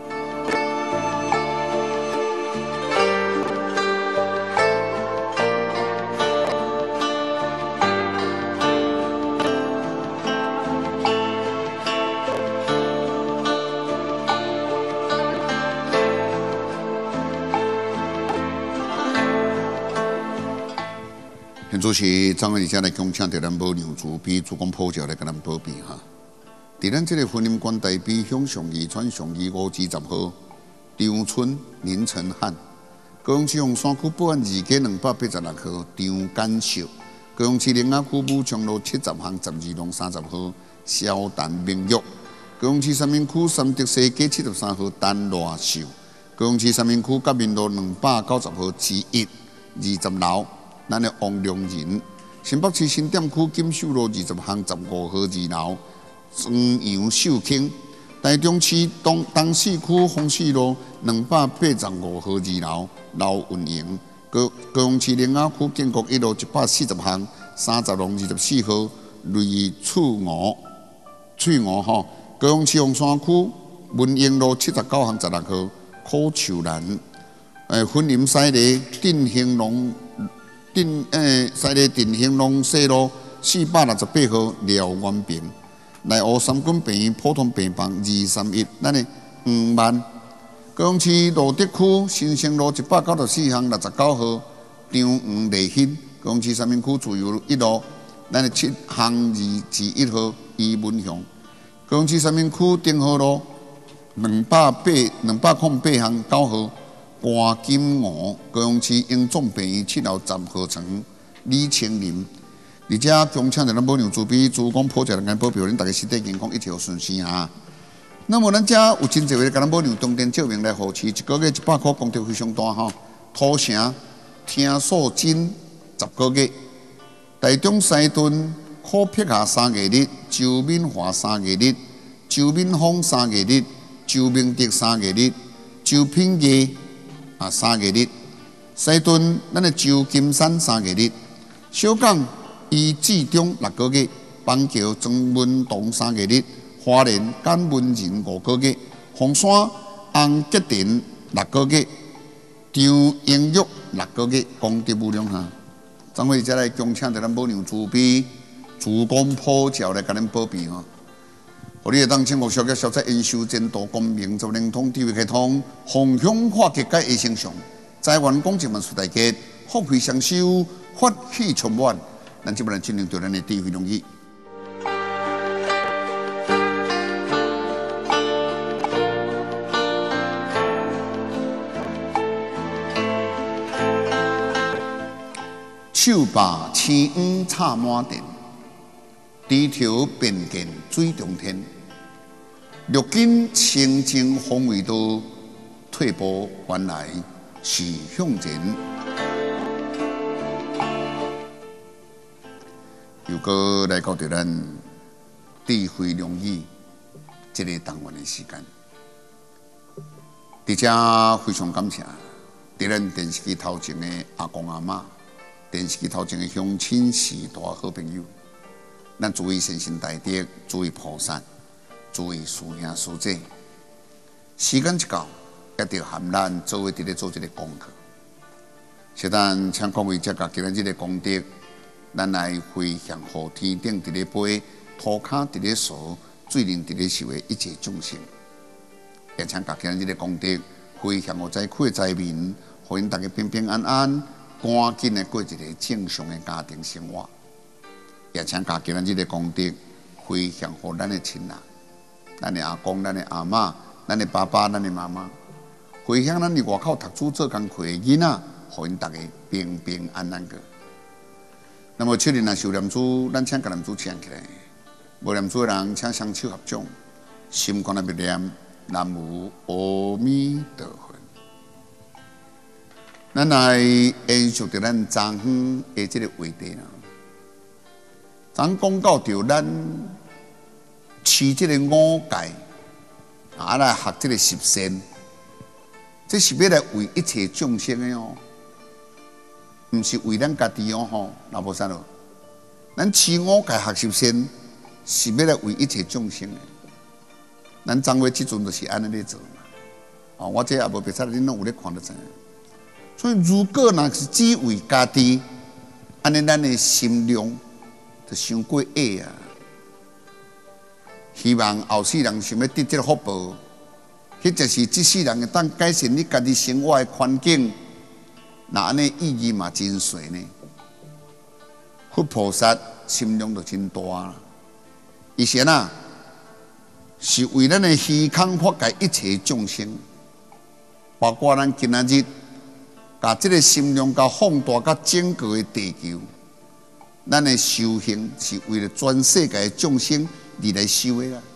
现做是张伟而家来恭请着咱母娘慈悲主公普照来甲咱保庇哈。伫咱这个婚姻观代表向上仪传上仪五至十号， 长春林成汉。高雄市凤山区保安二街两百八十六号张干秀。高雄市林雅区武昌路七十巷十二弄三十号萧丹明玉。高雄市三民区三德西街七十三号陈罗秀。高雄市三民区革命路两百九十号之一二十楼，咱的王良仁。新北市新店区锦绣路二十巷十五号二楼庄杨秀卿。台中市东东市区丰市路两百八十五号二楼刘运营。高高雄市林雅区建国一路一百四十巷三十弄二十四号雷厝鹅翠鹅吼。高雄市凤山区文英路七十九巷十六號柯樹蘭，誒粉林西里定興隆定誒西里定興隆西路四百六十八號廖元平，內湖三軍病院普通病房二三一，咱的五萬。高雄市羅德區新生路一百九十四巷六十九號張吳麗欣，高雄市三民區自由一路咱的七巷二至一號余文雄。高雄市三民區丁河路两百八两百零八巷九號關金鵝，高雄市英總病院七樓十號床李清林。而且恭請咱保良主筆主講普查人間保庇，恁大家身體健康，一切順心哈。那麼咱遮有真濟位，甲咱保良中電照明來扶持，一個月一百塊，功德非常大吼。土城聽數真十個月，台中西屯可撇下三個日，周敏華三個日，周敏峰三個日，周明德三個日，周品業啊三個日，西屯咱的周金山三個日，小港伊至中六個月，板橋曾文東三個日，花蓮簡文仁五個月，鳳山洪吉田六個月，張英玉六個月，功德無量哈。咱會再來恭請咱保良主筆主講普照來甲咱保庇吼。互你會當清福小嘅小在因修前途公明，就靈通地位開通，方向化結界會成上，在員工一萬事大吉，福氣雙收，發氣充滿。咱即本來進入到咱嘅地位容易。手把青黄插滿電，低頭便見水中天。歷經清淨風味道，退步原來是向前。又過來到咱智慧良醫這個單元的時間，而且非常感謝在咱電視機頭前的阿公阿媽。電視機頭前的鄉親時代好朋友，咱諸位先生大德，諸位菩薩，諸位師兄師姐，時間一到，一定含咱做位佇咧做這個功課。現在請各位接甲今日這個功德，咱來回向予天頂佇咧飛，土骹佇咧掃，水靈佇咧受的一切眾生。也請甲今日這個功德，回向予災區的災民，互因大家平平安安。趕緊的過一個正常的家庭生活，也請家今日這個功德回向予咱的親人，咱的阿公、咱的阿嬷、咱的爸爸、咱的媽媽，回向咱佇外口讀書做工課的囡仔，互因大家平平安安個。那麼七日若受念珠，咱請甲念珠請起來，無念珠的人請雙手合掌，心肝來默念南無阿彌陀佛。咱來延續着咱昨昏的這個話題啦。昨講到着咱持這個五戒，啊來學這個十善，這是要來為一切眾生的哦，唔是為咱家己哦吼。那無啥咯，咱持五戒學十善，是要來為一切眾生的。咱昨月即陣就是安尼咧做嘛。哦，我這也無別冊，恁攏有咧看得出。所以，如果若是只為家己，安尼咱的心量就傷過矮啊！希望後世人想要得這個福報，迄就是這世人會當改善你家己生活的環境，那安尼意義嘛真細呢。佛菩薩心量就真大啦。以前啊，是為咱的虛空法界一切眾生。 包括咱今仔日，把这个心量甲放大，甲整个的地球，咱的修行是为了全世界的众生而来修的啦，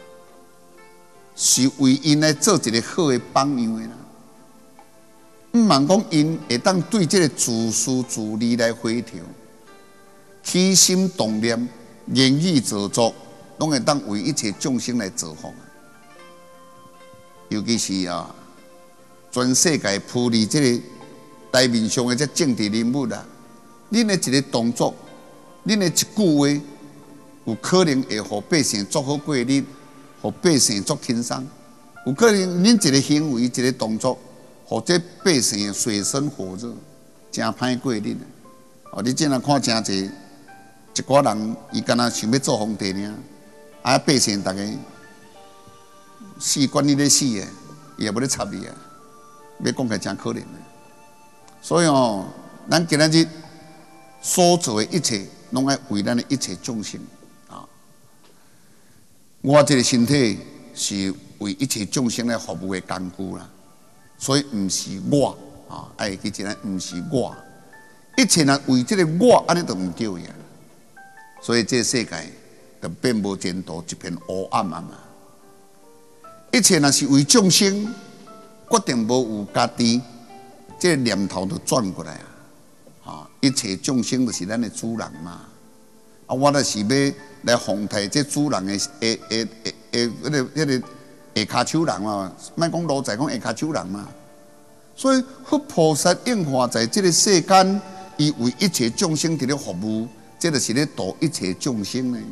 是为因来做一个好的榜样的啦。毋茫讲因会当对这个自私自利来回调，起心动念、言语造作，拢会当为一切众生来造福啊。尤其是啊，全世界普利这个台面上的这政治人物啊，恁的一个动作，恁的一句话，有可能会互百姓做好过日，互百姓做轻松；有可能恁一个行为、一个动作。或者百姓水深火热，真歹过日。哦，你今仔看真济一寡人，伊敢若想要做皇帝尔，啊，百姓大家死管你咧死诶，伊也无咧插你啊，要讲起来真可怜诶。所以哦，咱今仔日所做诶一切，拢爱为咱诶一切众生啊。我这个身体是为一切众生来服务诶工具啦。所以毋是我啊，爱记起来，毋是我，一切人为这个我，安尼都毋对呀。所以这个世界就变无前途，一片黑暗啊嘛。一切若是为众生，决定无有家己，这个念头就转过来啊。啊，一切众生就是咱的主人嘛。啊，我就是要来奉替这主人的下下下下迄个迄个。下骹手人嘛，莫讲奴才，讲下骹手人嘛。所以佛菩萨应化在这个世间，伊为一切众生伫咧服务，这就是咧度一切众生呢。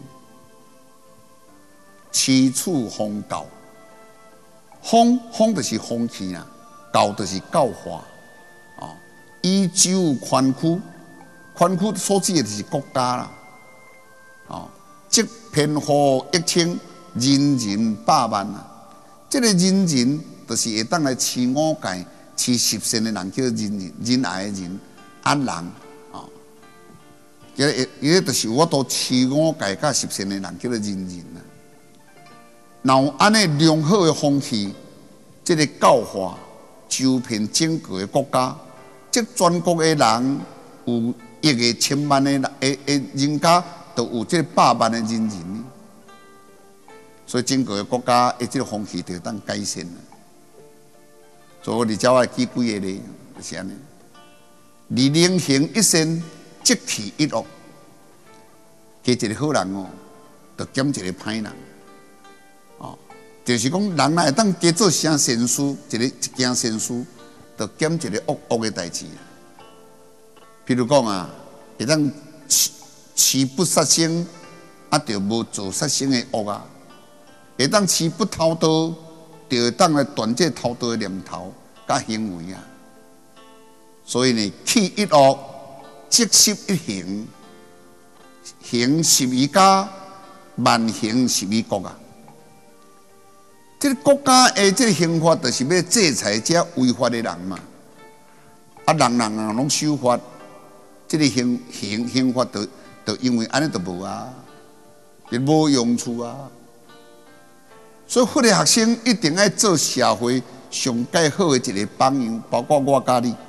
七处奉教，奉奉就是风气啦，教就是教化啊。宇宙宽区，宽区所指的就是国家啦。啊，即偏护一清，人人百万啊。这个人人就是会当来持五戒、持十善的人，叫人人仁爱的人安人啊。伊个伊个就是我都持五戒甲十善的人，叫做人人啊。然后安尼良好的风气，这个教化周遍整个的国家，即全国的人有亿个千万的人的的人家，都有这百万的人人。所以整个的国家的这个风气就当改善了。所以我哋只爱记几个咧，就是安尼。二能行一善，即其一恶。加一个好人哦，就减一个歹人。哦，就是讲人若会当加做啥善事，一个一件善事，就减一个恶恶的代志。譬如讲啊，会当持持不杀生，啊，就无做杀生的恶啊。会当持不偷盗，就会当来断这偷盗的念头甲行为啊。所以呢，去一恶，即失一行，行十二家，万行十二国啊。这个国家的这个刑法，就是要制裁这违法的人嘛。啊，人人啊拢守法，这个刑刑刑法就就因为安尼就无啊，就无用处啊。所以，佛的学生一定要做社会上介好的一个榜样，包括我甲你，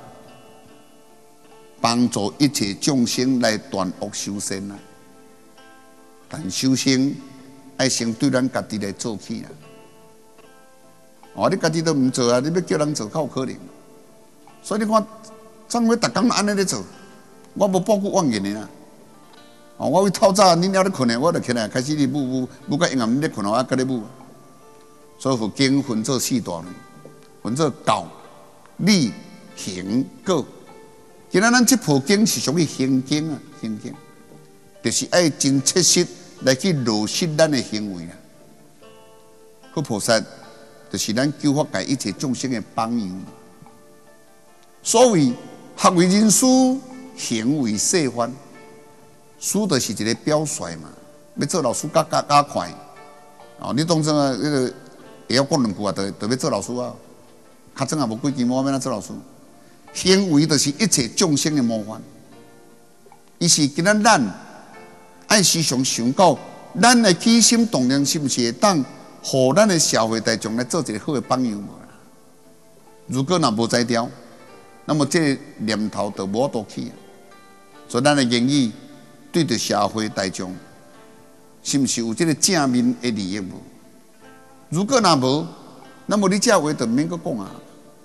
帮助一切众生来断恶修善啊。但修行要先对咱家己来做起啊。哦，你家己都唔做啊，你要叫人做，较有可能。所以你看，张伟逐工安尼咧做，我无半句妄言的啦。哦，我为透早恁了咧困的，我就起来开始咧舞舞舞到阴暗，恁咧困，我搁咧舞。所以佛经分做四大类，分做教、理、行、果。今仔咱这部经是属于行经啊，行经，就是爱真切实来去落实咱的行为啊。佛菩萨就是咱救法界一切众生的榜样。所谓学为人师，行为示范，师就是一个表率嘛，要做老师加加加快。哦，你当真啊？那个。会晓讲两句啊，就就要做老师啊！较真也无几支，我要哪做老师？行为就是一切众生的模范。伊是今仔咱爱时常想到，咱的起心动念是毋是会当，互咱的社会大众来做一个好的榜样无啦？ 如果若无摘掉，那么这个念头就无法度去啊。所以咱的言语对着社会大众，是毋是有这个正面的利益无？如果若无，那么你这话就免阁讲啊。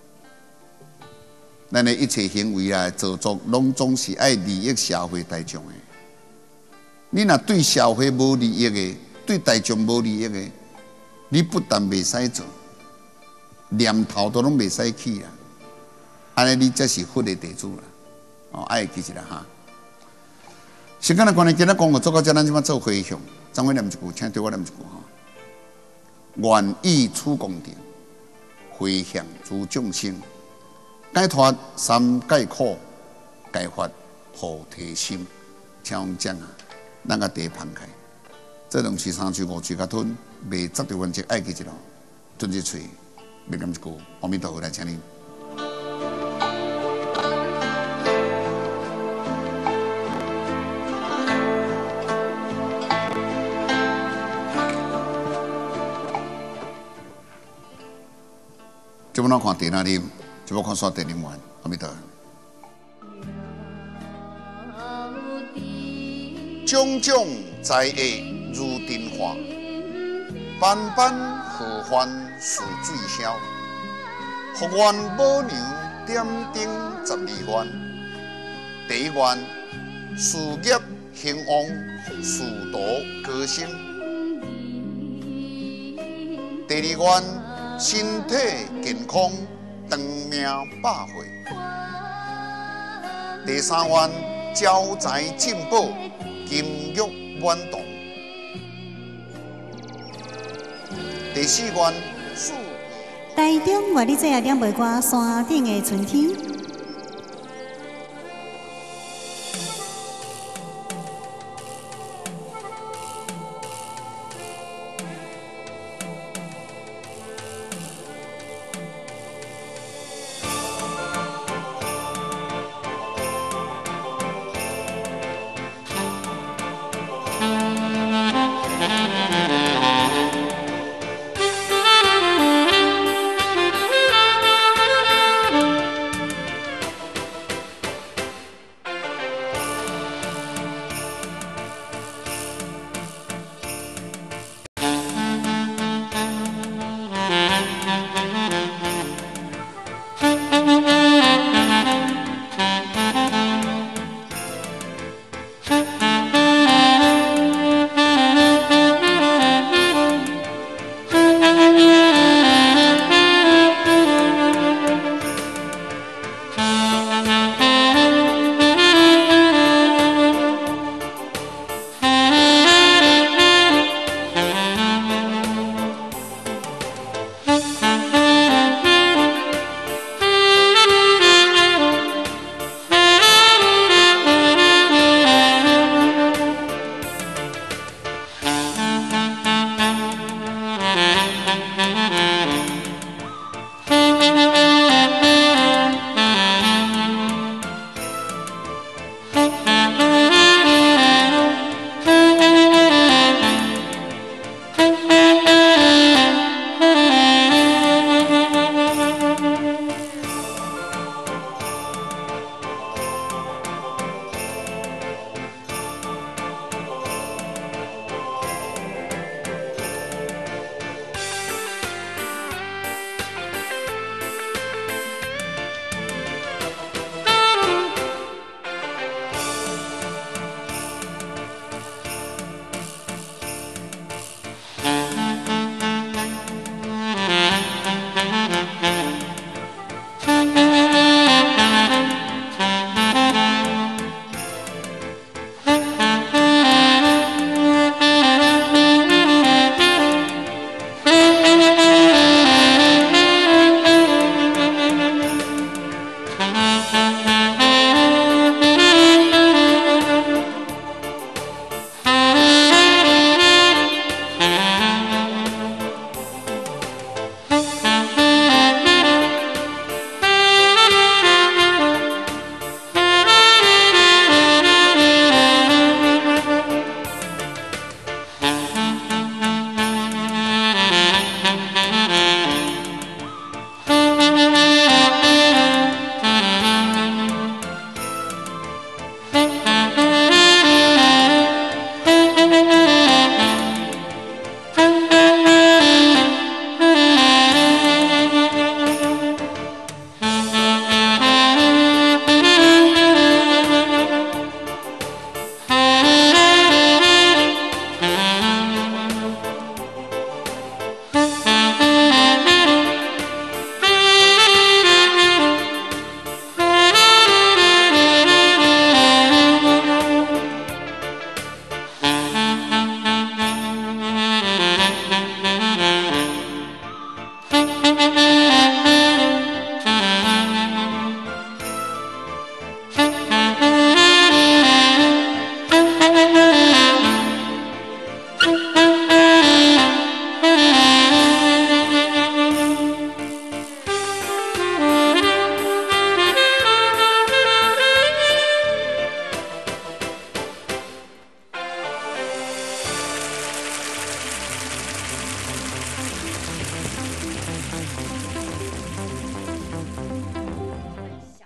咱的一切行为啊、做作，拢总是爱利益社会大众的。你若对社会无利益的，对大众无利益的，你不但袂使做，念头都拢袂使起啦。安尼你才是佛的地主啦。哦，爱记一下哈。时间的关系，今日讲个做到这，咱即摆做回向，张伟念一句，请对我念一句哈。愿以此功德，回向诸众生。解脱三界苦，解发菩提心。像这样啊，咱个地摊开，这两次、三次、五次，甲吞，未十条原则爱记一咯，吞一嘴，别念一句，阿弥陀佛来请你。这不能看电脑里。就要看刷电影完，阿弥陀。种种灾厄如尘化，般般祸患似水消。福愿母娘点灯十二愿，第一愿事业兴旺，仕途高升；第二愿身体健康。长命百岁，第三愿招财进宝，金玉满堂；第四愿富贵。 台中外地做啊点袂歌山顶的春天。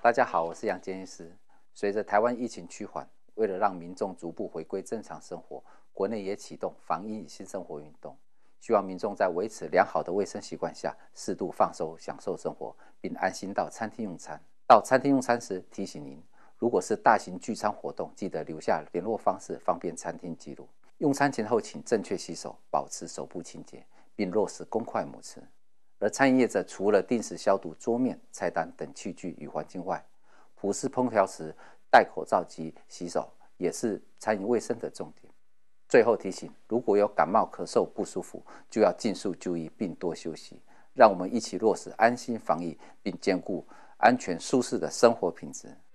大家好，我是杨坚医师。随着台湾疫情趋缓，为了让民众逐步回归正常生活，国内也启动防疫新生活运动，希望民众在维持良好的卫生习惯下，适度放松享受生活，并安心到餐厅用餐。到餐厅用餐时，提醒您，如果是大型聚餐活动，记得留下联络方式，方便餐厅记录。用餐前后请正确洗手，保持手部清洁，并落实公筷母匙。而餐饮业者除了定时消毒桌面、菜单等器具与环境外，普式烹调时戴口罩及洗手也是餐饮卫生的重点。最后提醒，如果有感冒、咳嗽不舒服，就要尽速就医并多休息。让我们一起落实安心防疫，并兼顾安全舒适的生活品质。